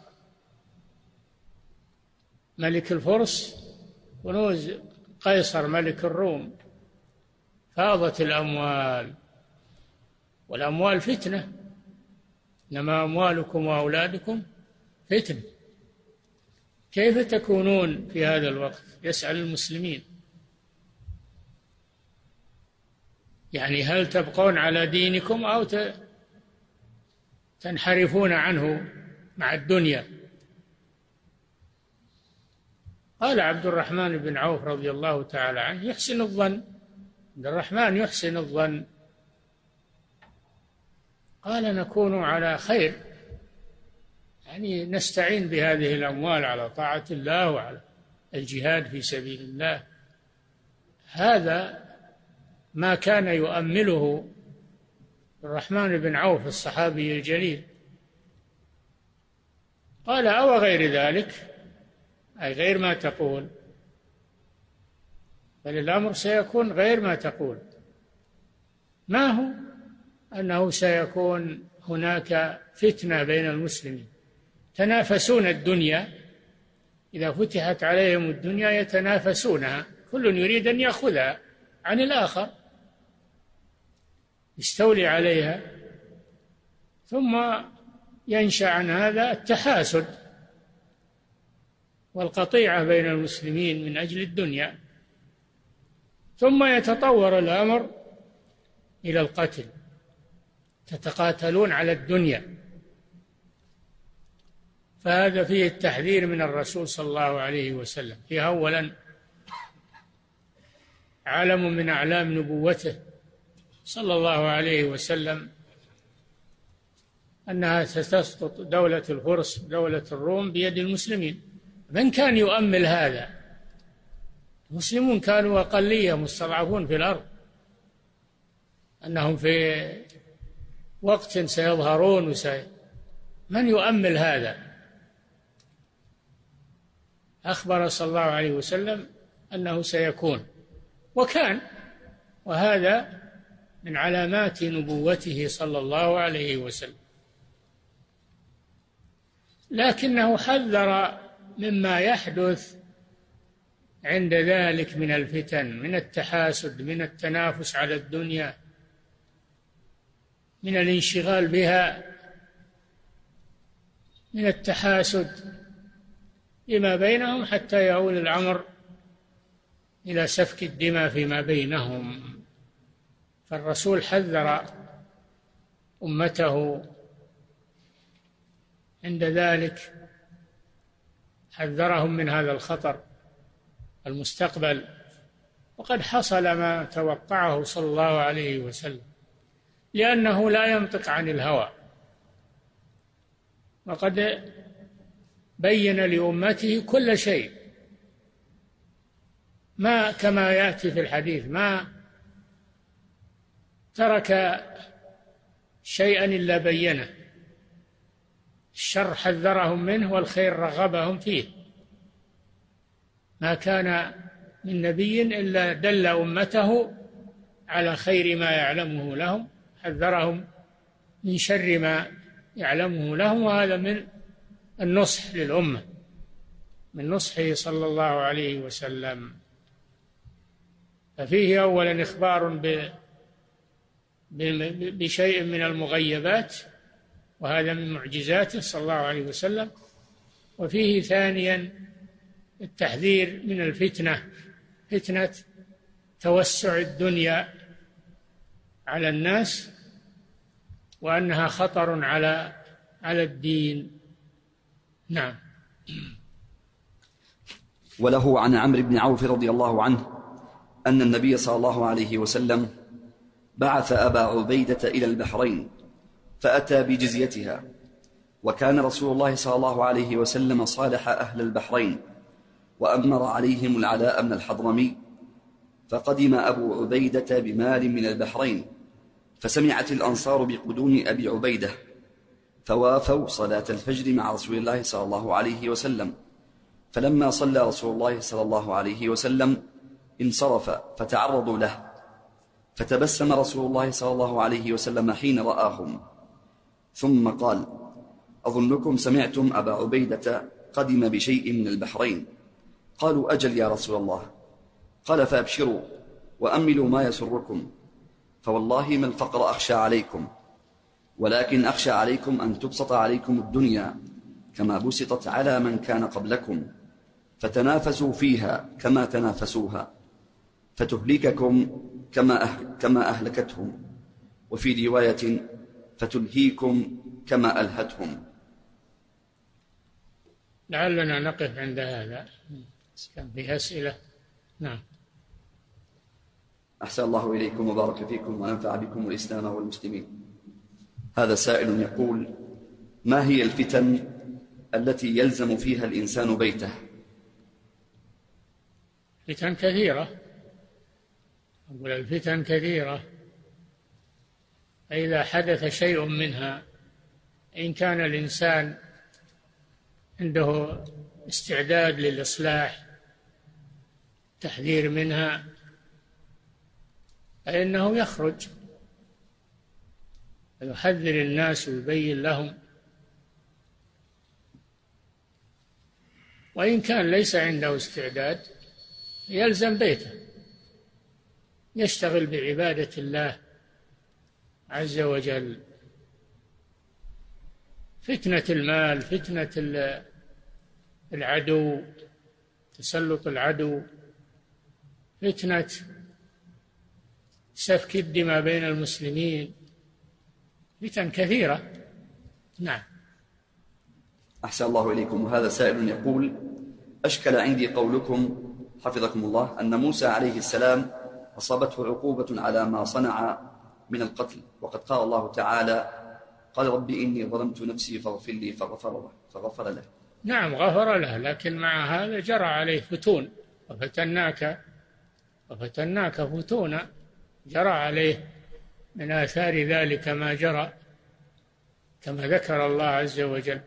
ملك الفرس، كنوز قيصر ملك الروم، فاضت الأموال، والأموال فتنة، إنما أموالكم وأولادكم فتنة. كيف تكونون في هذا الوقت؟ يسأل المسلمين، يعني هل تبقون على دينكم أو تنحرفون عنه مع الدنيا؟ قال عبد الرحمن بن عوف رضي الله تعالى عنه: يحسن الظن، عبد الرحمن يحسن الظن. قال: نكون على خير، يعني نستعين بهذه الأموال على طاعة الله وعلى الجهاد في سبيل الله. هذا ما كان يؤمله الرحمن بن عوف الصحابي الجليل. قال: أو غير ذلك، أي غير ما تقول، بل الأمر سيكون غير ما تقول. ما هو؟ أنه سيكون هناك فتنة بين المسلمين، تنافسون الدنيا، إذا فتحت عليهم الدنيا يتنافسونها، كل يريد أن يأخذها عن الآخر، يستولي عليها، ثم ينشأ عن هذا التحاسد والقطيعة بين المسلمين من أجل الدنيا، ثم يتطور الأمر إلى القتل، تتقاتلون على الدنيا. فهذا فيه التحذير من الرسول صلى الله عليه وسلم. فيه أولا علم من أعلام نبوته صلى الله عليه وسلم أنها ستسقط دولة الفرس دولة الروم بيد المسلمين. من كان يؤمل هذا؟ المسلمون كانوا أقلية مستضعفون في الأرض، أنهم في وقت سيظهرون من يؤمل هذا؟ أخبر صلى الله عليه وسلم أنه سيكون، وكان، وهذا من علامات نبوته صلى الله عليه وسلم. لكنه حذر مما يحدث عند ذلك من الفتن، من التحاسد، من التنافس على الدنيا، من الانشغال بها، من التحاسد فيما بينهم، حتى يؤول الأمر إلى سفك الدماء فيما بينهم. فالرسول حذر أمته عند ذلك، حذرهم من هذا الخطر المستقبل، وقد حصل ما توقعه صلى الله عليه وسلم، لأنه لا ينطق عن الهوى، وقد بين لأمته كل شيء، ما كما يأتي في الحديث، ما ترك شيئا إلا بينه. الشر حذرهم منه والخير رغبهم فيه. ما كان من نبي إلا دل أمته على خير ما يعلمه لهم، حذرهم من شر ما يعلمه لهم، وهذا من النصح للأمة، من نصحه صلى الله عليه وسلم. ففيه أولا إخبار بشيء من المغيبات، وهذا من معجزاته صلى الله عليه وسلم. وفيه ثانيا التحذير من الفتنة، فتنة توسع الدنيا على الناس، وأنها خطر على الدين. نعم. وله عن عمرو بن عوف رضي الله عنه أن النبي صلى الله عليه وسلم بعث أبا عبيدة إلى البحرين فأتى بجزيتها، وكان رسول الله صلى الله عليه وسلم صالح أهل البحرين وأمر عليهم العلاء بن الحضرمي، فقدم أبو عبيدة بمال من البحرين، فسمعت الأنصار بقدوم أبي عبيدة، فوافوا صلاة الفجر مع رسول الله صلى الله عليه وسلم. فلما صلى رسول الله صلى الله عليه وسلم انصرف فتعرضوا له، فتبسم رسول الله صلى الله عليه وسلم حين رآهم، ثم قال: أظنكم سمعتم أبا عبيدة قدم بشيء من البحرين. قالوا: أجل يا رسول الله. قال: فأبشروا وأملوا ما يسركم، فوالله ما الفقر أخشى عليكم، ولكن أخشى عليكم أن تبسط عليكم الدنيا كما بسطت على من كان قبلكم، فتنافسوا فيها كما تنافسوها، فتهلككم كما أهلكتهم، وفي رواية فتلهيكم كما ألهتهم. لعلنا نقف عند هذا، كان في أسئلة. نعم. أحسن الله إليكم وبارك فيكم ونفع بكم الإسلام والمسلمين. هذا سائل يقول: ما هي الفتن التي يلزم فيها الإنسان بيته؟ فتن كثيرة، أقول الفتن كثيرة، فإذا حدث شيء منها إن كان الإنسان عنده استعداد للإصلاح تحذير منها فإنه يخرج ويحذر الناس ويبين لهم، وإن كان ليس عنده استعداد يلزم بيته، يشتغل بعبادة الله عز وجل. فتنة المال، فتنة العدو، تسلط العدو، فتنة سفك الدماء بين المسلمين، فتن كثيرة. نعم. أحسن الله إليكم. وهذا سائل يقول: أشكل عندي قولكم حفظكم الله أن موسى عليه السلام أصابته عقوبة على ما صنع من القتل، وقد قال الله تعالى: قال رب إني ظلمت نفسي فاغفر لي، فغفر له. نعم غفر له، لكن مع هذا جرى عليه فتون، وفتناك فتونا، جرى عليه من آثار ذلك ما جرى كما ذكر الله عز وجل،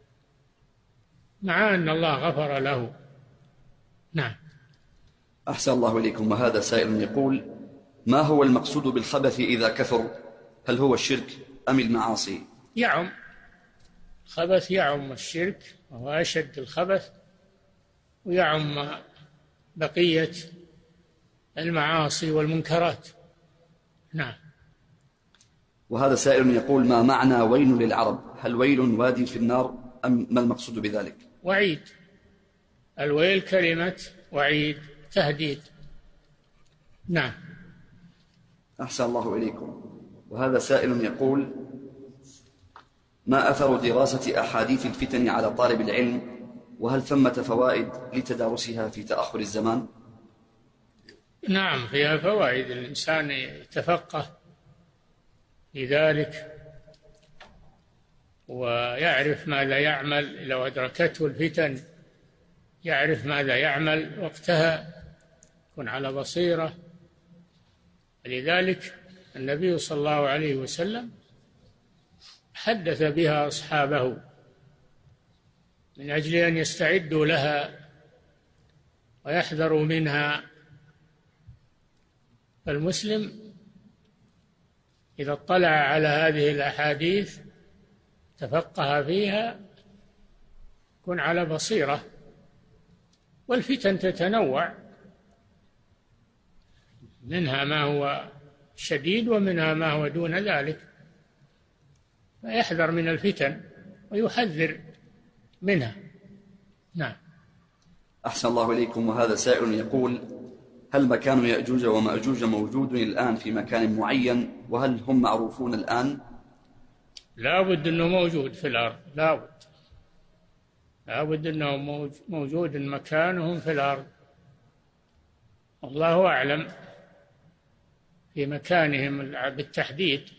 مع أن الله غفر له. نعم. أحسن الله إليكم. وهذا سائل يقول: ما هو المقصود بالخبث إذا كثر؟ هل هو الشرك أم المعاصي؟ يعم الخبث، يعم الشرك وهو أشد الخبث، ويعم بقية المعاصي والمنكرات. نعم. وهذا سائل يقول: ما معنى ويل للعرب؟ هل ويل وادي في النار أم ما المقصود بذلك؟ وعيد، الويل كلمة وعيد، تهديد. نعم. أحسن الله إليكم. وهذا سائل يقول: ما أثر دراسة أحاديث الفتن على طالب العلم؟ وهل ثمة فوائد لتدارسها في تأخر الزمان؟ نعم فيها فوائد، الإنسان يتفقه في ذلك ويعرف ماذا يعمل، لو أدركته الفتن يعرف ماذا يعمل وقتها، يكون على بصيرة. لذلك النبي صلى الله عليه وسلم حدث بها أصحابه من أجل أن يستعدوا لها ويحذروا منها. فالمسلم إذا اطلع على هذه الأحاديث تفقه فيها يكون على بصيرة. والفتن تتنوع، منها ما هو شديد ومنها ما هو دون ذلك، فيحذر من الفتن ويحذر منها. نعم. أحسن الله إليكم. وهذا سائل يقول: هل مكان يأجوج ومأجوج موجود الآن في مكان معين؟ وهل هم معروفون الآن؟ لا بد أنه موجود في الأرض، لا بد أنه موجود مكانهم في الأرض، الله أعلم في مكانهم بالتحديد،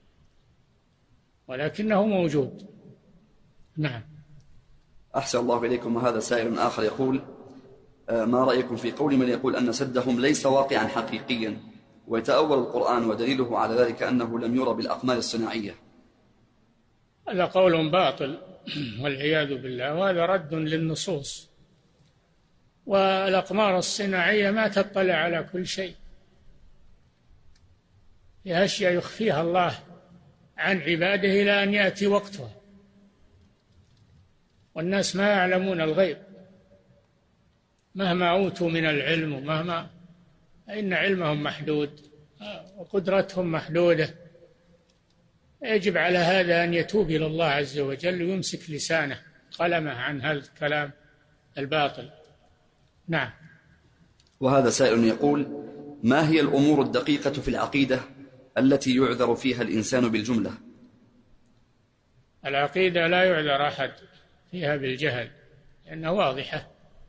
ولكنه موجود. نعم. أحسن الله إليكم. وهذا سائل آخر يقول: ما رأيكم في قول من يقول أن سدهم ليس واقعا حقيقيا، ويتأول القرآن ودليله على ذلك أنه لم يرى بالأقمار الصناعية؟ هذا قول باطل والعياذ بالله، وهذا رد للنصوص. والأقمار الصناعية ما تطلع على كل شيء، في أشياء يخفيها الله عن عباده إلى أن يأتي وقتها، والناس ما يعلمون الغيب مهما أوتوا من العلم، ومهما إن علمهم محدود وقدرتهم محدودة. يجب على هذا أن يتوب إلى الله عز وجل ويمسك لسانه قلمه عن هذا الكلام الباطل. نعم. وهذا سائل يقول: ما هي الأمور الدقيقة في العقيدة التي يعذر فيها الإنسان بالجملة؟ العقيدة لا يعذر أحد فيها بالجهل لأنها واضحة،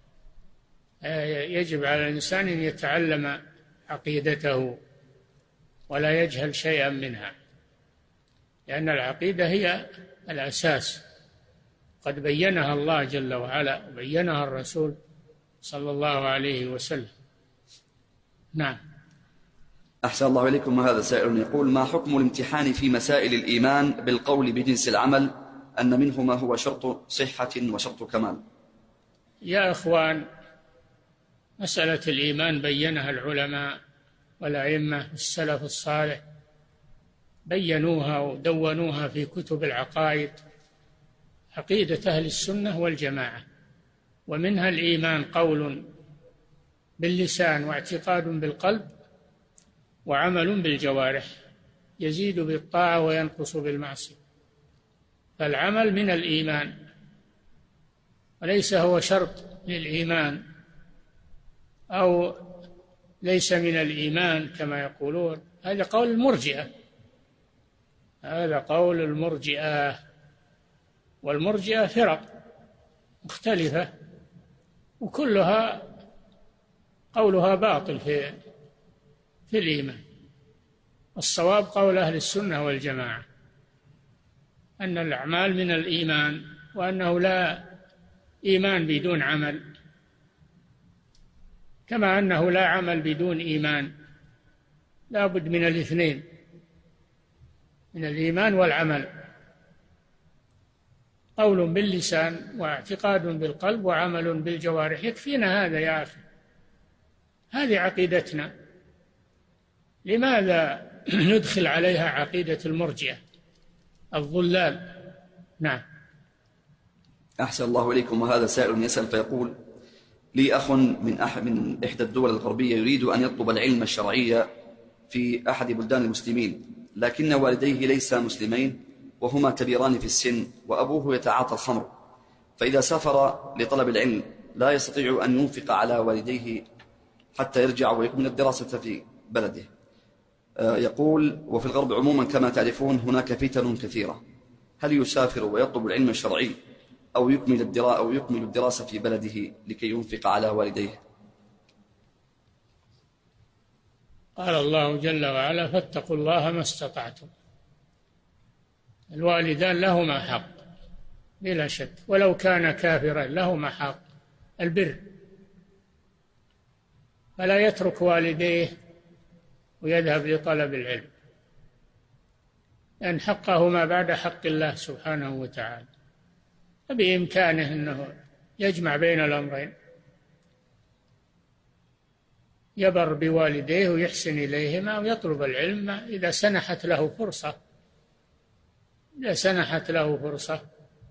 يجب على الإنسان أن يتعلم عقيدته ولا يجهل شيئا منها، لأن العقيدة هي الأساس قد بينها الله جل وعلا وبينها الرسول صلى الله عليه وسلم. نعم. أحسن الله إليكم. وهذا سائل يقول: ما حكم الامتحان في مسائل الإيمان بالقول بجنس العمل، أن منه ما هو شرط صحة وشرط كمال؟ يا إخوان، مسألة الإيمان بينها العلماء والأئمة السلف الصالح، بينوها ودونوها في كتب العقائد، عقيدة أهل السنة والجماعة. ومنها الإيمان قول باللسان واعتقاد بالقلب وعمل بالجوارح، يزيد بالطاعة وينقص بالمعصية. فالعمل من الإيمان وليس هو شرط للإيمان أو ليس من الإيمان كما يقولون. هذا قول المرجئة، هذا قول المرجئة، والمرجئة فرق مختلفة وكلها قولها باطل في الإيمان. الصواب قول أهل السنة والجماعة أن الأعمال من الإيمان، وأنه لا إيمان بدون عمل، كما أنه لا عمل بدون إيمان، لا بد من الاثنين، من الإيمان والعمل، قول باللسان واعتقاد بالقلب وعمل بالجوارح. يكفينا هذا يا أخي، هذه عقيدتنا. لماذا ندخل عليها عقيدة المرجئة الضلال؟ نعم. أحسن الله إليكم. وهذا سائل يسأل فيقول: لي أخ من إحدى الدول الغربية يريد أن يطلب العلم الشرعي في أحد بلدان المسلمين، لكن والديه ليسا مسلمين وهما كبيران في السن، وأبوه يتعاطى الخمر، فإذا سافر لطلب العلم لا يستطيع أن ينفق على والديه حتى يرجع ويكمل الدراسة في بلده. يقول: وفي الغرب عموما كما تعرفون هناك فتن كثيرة، هل يسافر ويطلب العلم الشرعي أو يكمل الدراسة في بلده لكي ينفق على والديه؟ قال الله جل وعلا: فاتقوا الله ما استطعتم. الوالدان لهما حق بلا شك، ولو كان كافرا لهما حق البر، فلا يترك والديه ويذهب لطلب العلم، لأن حقهما بعد حق الله سبحانه وتعالى، فبإمكانه أنه يجمع بين الأمرين، يبر بوالديه ويحسن إليهما ويطلب العلم إذا سنحت له فرصة، إذا سنحت له فرصة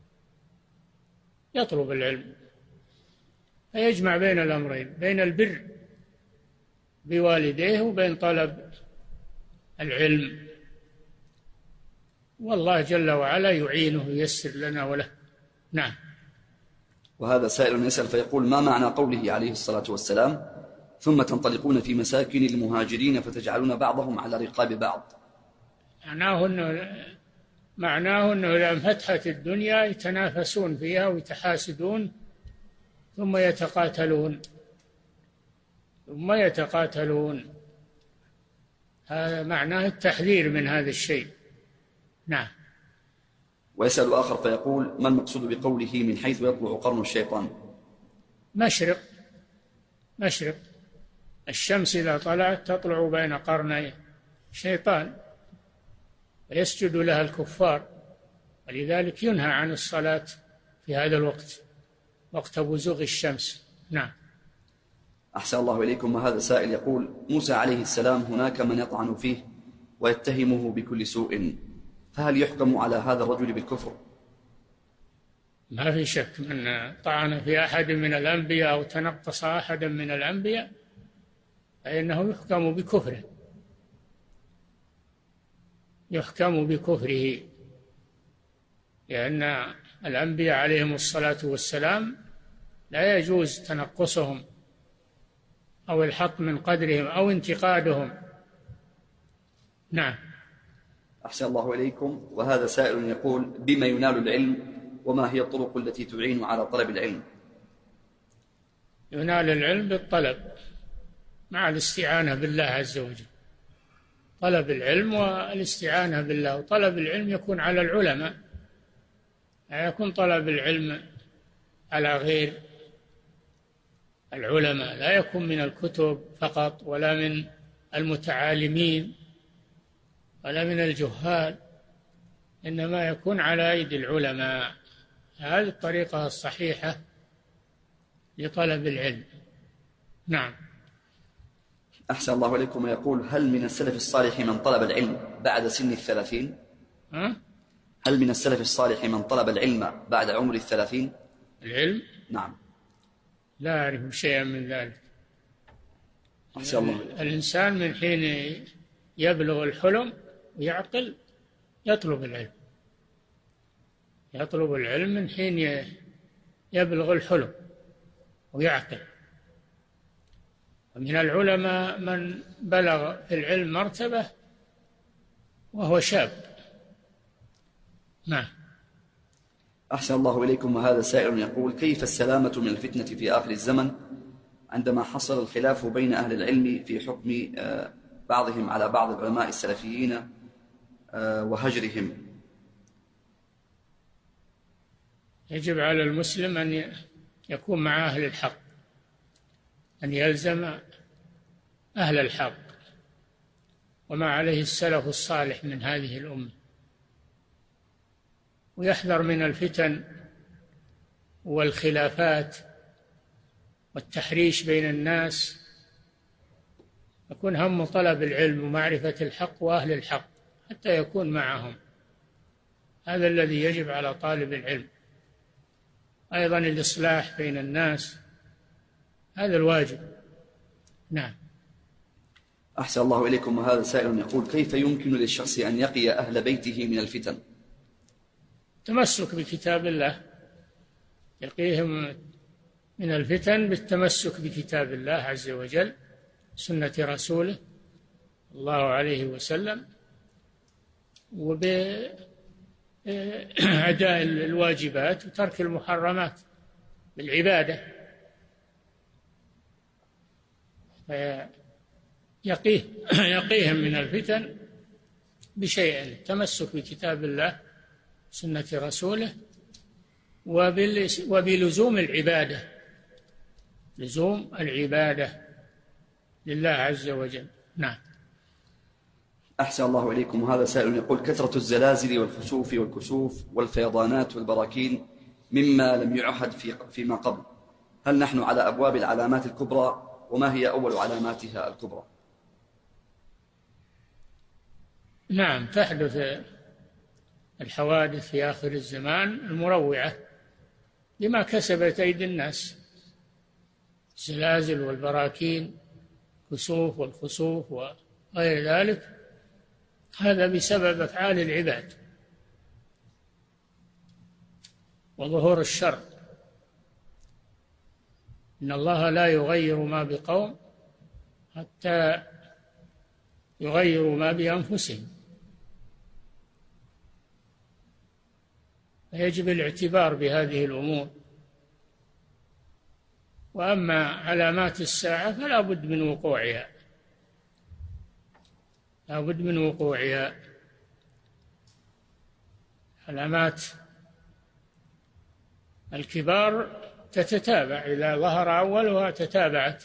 يطلب العلم، فيجمع بين الأمرين، بين البر بوالديه وبين طلب العلم، والله جل وعلا يعينه وييسر لنا وله. نعم. وهذا سائل يسأل فيقول: ما معنى قوله عليه الصلاة والسلام: ثم تنطلقون في مساكن المهاجرين فتجعلون بعضهم على رقاب بعض؟ معناه أنه إذا انفتحت الدنيا يتنافسون فيها ويتحاسدون ثم يتقاتلون. هذا معناه التحذير من هذا الشيء. نعم. ويسأل آخر فيقول: ما المقصود بقوله من حيث يطلع قرن الشيطان؟ مشرق الشمس إذا طلعت تطلع بين قرني الشيطان ويسجد لها الكفار، ولذلك ينهى عن الصلاة في هذا الوقت، وقت بزوغ الشمس. نعم. أحسن الله إليكم. وهذا سائل يقول: موسى عليه السلام هناك من يطعن فيه ويتهمه بكل سوء، فهل يحكم على هذا الرجل بالكفر؟ ما في شك، من طعن في أحد من الأنبياء أو تنقص أحدا من الأنبياء فإنه يحكم بكفره، لأن الأنبياء عليهم الصلاة والسلام لا يجوز تنقصهم أو الحط من قدرهم أو انتقادهم. نعم. أحسن الله إليكم. وهذا سائل يقول: بما ينال العلم، وما هي الطرق التي تعين على طلب العلم؟ ينال العلم بالطلب مع الاستعانة بالله عز وجل، طلب العلم والاستعانة بالله. وطلب العلم يكون على العلماء لا يكون طلب العلم على غير العلماء، لا يكون من الكتب فقط ولا من المتعالمين ولا من الجهال، إنما يكون على أيدي العلماء. هذه الطريقة الصحيحة لطلب العلم. نعم. أحسن الله إليكم. يقول: هل من السلف الصالح من طلب العلم بعد سن 30؟ هل من السلف الصالح من طلب العلم بعد عمر 30؟ العلم؟ نعم. لا أعرف شيئا من ذلك. أحسن الله. الإنسان من حين يبلغ الحلم ويعقل يطلب العلم، يطلب العلم من حين يبلغ الحلم ويعقل. ومن العلماء من بلغ في العلم مرتبة وهو شاب. نعم. أحسن الله إليكم. وهذا سائل يقول: كيف السلامة من الفتنة في آخر الزمن عندما حصل الخلاف بين أهل العلم في حكم بعضهم على بعض العلماء السلفيين وهجرهم؟ يجب على المسلم أن يكون مع أهل الحق، أن يلزم أهل الحق وما عليه السلف الصالح من هذه الأمة، ويحذر من الفتن والخلافات والتحريش بين الناس. يكون هم طلب العلم ومعرفة الحق وأهل الحق حتى يكون معهم. هذا الذي يجب على طالب العلم. أيضا الإصلاح بين الناس، هذا الواجب. نعم. أحسن الله إليكم. وهذا سائل يقول: كيف يمكن للشخص أن يقي أهل بيته من الفتن؟ تمسك بكتاب الله، يقيهم من الفتن بالتمسك بكتاب الله عز وجل، سنة رسوله الله عليه وسلم، وبأداء الواجبات وترك المحرمات بالعبادة. يقيهم من الفتن بشيئين: التمسك بكتاب الله سنة رسوله، وبلزوم العبادة، لزوم العبادة لله عز وجل. نعم. أحسن الله إليكم. وهذا سائل يقول: كثرة الزلازل والخسوف والكسوف والفيضانات والبراكين مما لم يعهد فيما قبل، هل نحن على أبواب العلامات الكبرى؟ وما هي أول علاماتها الكبرى؟ نعم، تحدث الحوادث في آخر الزمان المروعة بما كسبت أيدي الناس، الزلازل والبراكين، كسوف والخسوف وغير ذلك، هذا بسبب أفعال العباد وظهور الشر. إن الله لا يغير ما بقوم حتى يغيروا ما بأنفسهم، فيجب الاعتبار بهذه الأمور. وأما علامات الساعة فلا بد من وقوعها، لا بد من وقوعها. علامات الكبار تتتابع، إذا ظهر أولها تتابعت،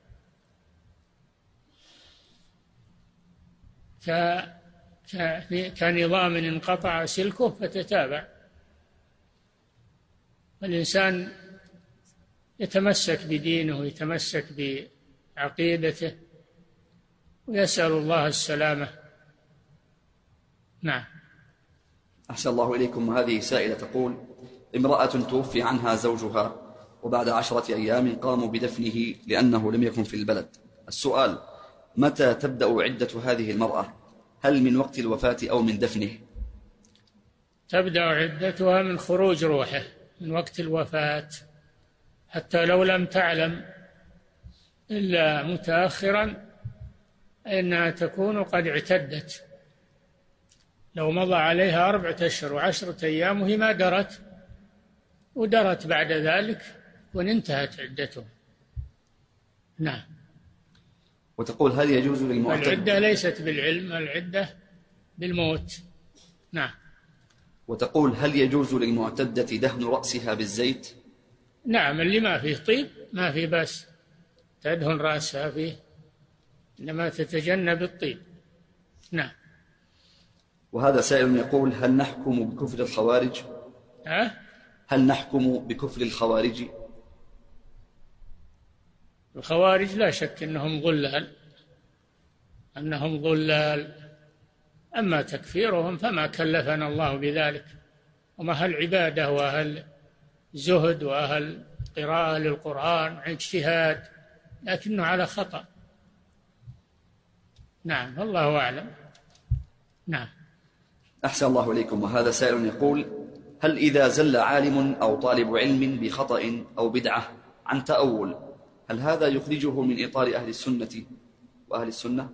كنظام انقطع سلكه فتتابع. الإنسان يتمسك بدينه ويتمسك بعقيدته ويسأل الله السلامة. نعم. أحسن الله إليكم. وهذه سائلة تقول: امرأة توفي عنها زوجها وبعد 10 أيام قاموا بدفنه لأنه لم يكن في البلد. السؤال: متى تبدأ عدة هذه المرأة؟ هل من وقت الوفاة أو من دفنه؟ تبدأ عدتها من خروج روحه، من وقت الوفاة، حتى لو لم تعلم إلا متأخرا إنها تكون قد اعتدت. لو مضى عليها 4 أشهر و10 أيام وهي ما درت، ودرت بعد ذلك وانتهت عدتها. نعم. وتقول: هل يجوز للمعتد؟ العدة ليست بالعلم، العدة بالموت. نعم. وتقول: هل يجوز للمعتدة دهن رأسها بالزيت؟ نعم، اللي ما فيه طيب ما فيه بأس تدهن رأسها فيه، إنما تتجنب الطيب. نعم. وهذا سائل يقول: هل نحكم بكفر الخوارج؟ هل نحكم بكفر الخوارج؟ الخوارج لا شك أنهم ضلال، أما تكفيرهم فما كلفنا الله بذلك، هم أهل عبادة وأهل زهد وأهل قراءة للقرآن اجتهاد، لكنه على خطأ. نعم، الله أعلم. نعم. أحسن الله إليكم. وهذا سائل يقول: هل إذا زل عالم أو طالب علم بخطأ أو بدعة عن تأول، هل هذا يخرجه من إطار أهل السنة وأهل السنة؟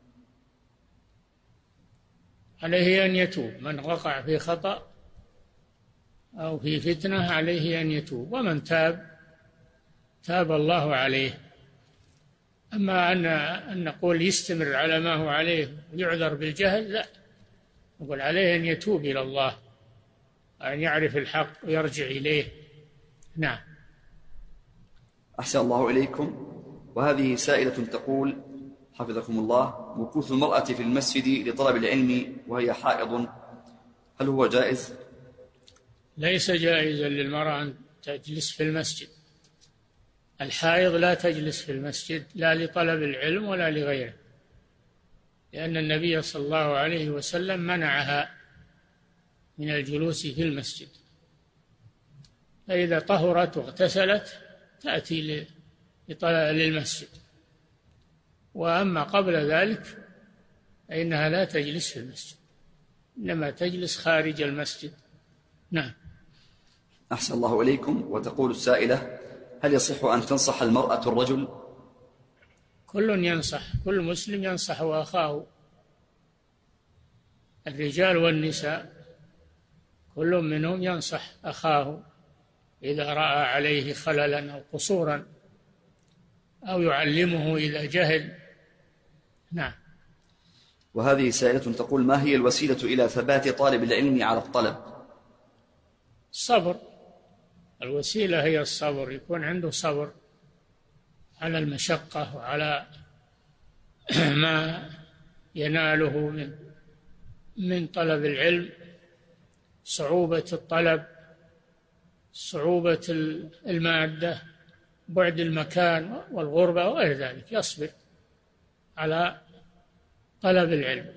عليه أن يتوب، من وقع في خطأ أو في فتنة عليه أن يتوب، ومن تاب الله عليه. أما أن نقول يستمر على ما هو عليه ويعذر بالجهل، لا، نقول عليه أن يتوب إلى الله، أن يعرف الحق ويرجع إليه. نعم. أحسن الله إليكم. وهذه سائلة تقول: حفظكم الله، مكوث المرأة في المسجد لطلب العلم وهي حائض، هل هو جائز؟ ليس جائزا للمرأة أن تجلس في المسجد. الحائض لا تجلس في المسجد، لا لطلب العلم ولا لغيره، لأن النبي صلى الله عليه وسلم منعها من الجلوس في المسجد. فإذا طهرت واغتسلت تأتي للمسجد، وأما قبل ذلك فإنها لا تجلس في المسجد، إنما تجلس خارج المسجد. نعم. أحسن الله إليكم. وتقول السائلة: هل يصح أن تنصح المرأة الرجل؟ كل ينصح، كل مسلم ينصح أخاه، الرجال والنساء كل منهم ينصح أخاه إذا رأى عليه خللا أو قصورا، أو يعلمه إذا جهل. نعم. وهذه سائلة تقول: ما هي الوسيلة إلى ثبات طالب العلم على الطلب؟ الصبر، الوسيلة هي الصبر، يكون عنده صبر على المشقة وعلى ما يناله من طلب العلم، صعوبة الطلب، صعوبة المادة، بعد المكان والغربة وغير ذلك، يصبر على طلب العلم.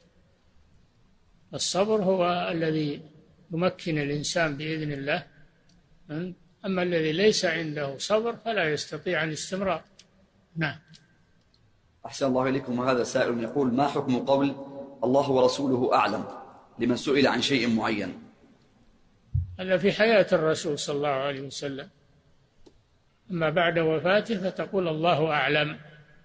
الصبر هو الذي يمكن الإنسان بإذن الله. أما الذي ليس عنده صبر فلا يستطيع الاستمرار. نعم. أحسن الله إليكم. وهذا سائل يقول: ما حكم قول الله ورسوله أعلم لمن سئل عن شيء معين؟ هذا في حياة الرسول صلى الله عليه وسلم، أما بعد وفاته فتقول الله أعلم،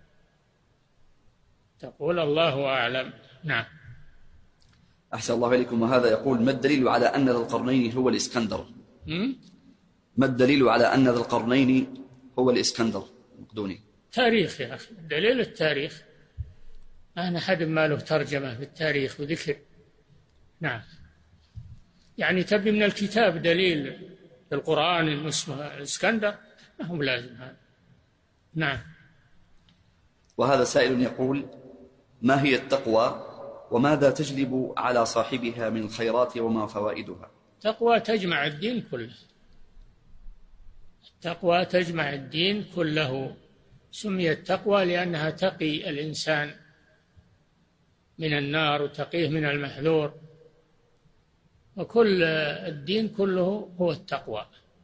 تقول الله أعلم. نعم. أحسن الله إليكم. وهذا يقول: ما الدليل على أن ذا القرنين هو الإسكندر؟ ما الدليل على أن ذا القرنين هو الإسكندر المقدوني؟ تاريخ يا أخي، دليل التاريخ، أنا حد ما له ترجمة في التاريخ وذكر. نعم. يعني تبي من الكتاب دليل في القرآن إنه اسمه الإسكندر؟ ما هو لازم هذا. نعم. وهذا سائل يقول: ما هي التقوى وماذا تجلب على صاحبها من الخيرات وما فوائدها؟ التقوى تجمع الدين كله، التقوى تجمع الدين كله. سميت تقوى لأنها تقي الإنسان من النار وتقيه من المحذور، وكل الدين كله هو التقوى،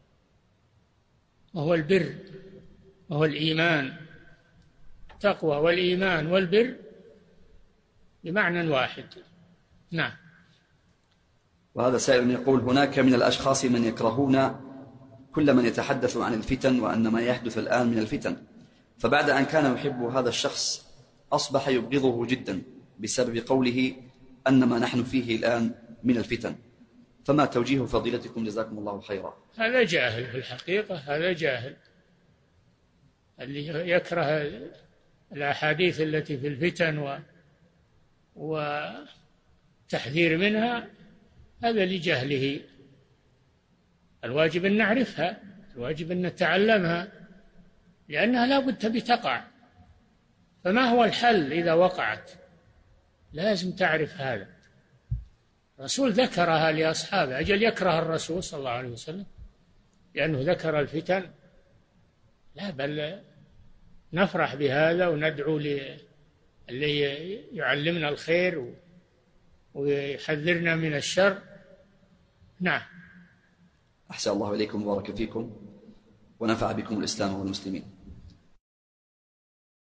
وهو البر، وهو الإيمان. التقوى والإيمان والبر بمعنى واحد. نعم. وهذا سائل يقول: هناك من الأشخاص من يكرهون كل من يتحدث عن الفتن وأن ما يحدث الآن من الفتن، فبعد أن كان يحب هذا الشخص أصبح يبغضه جدا بسبب قوله أن ما نحن فيه الآن من الفتن، فما توجيه فضيلتكم جزاكم الله خيرا؟ هذا جاهل في الحقيقة، هذا جاهل اللي يكره الأحاديث التي في الفتن وتحذير منها، هذا لجهله. الواجب أن نعرفها، الواجب أن نتعلمها، لأنها لا بد بتقع. فما هو الحل إذا وقعت؟ لازم تعرف هذا. الرسول ذكرها لأصحابه، أجل يكره الرسول صلى الله عليه وسلم لأنه ذكر الفتن؟ لا، بل نفرح بهذا وندعو اللي يعلمنا الخير ويحذرنا من الشر. نعم. أحسن الله إليكم وبارك فيكم ونفع بكم الإسلام والمسلمين.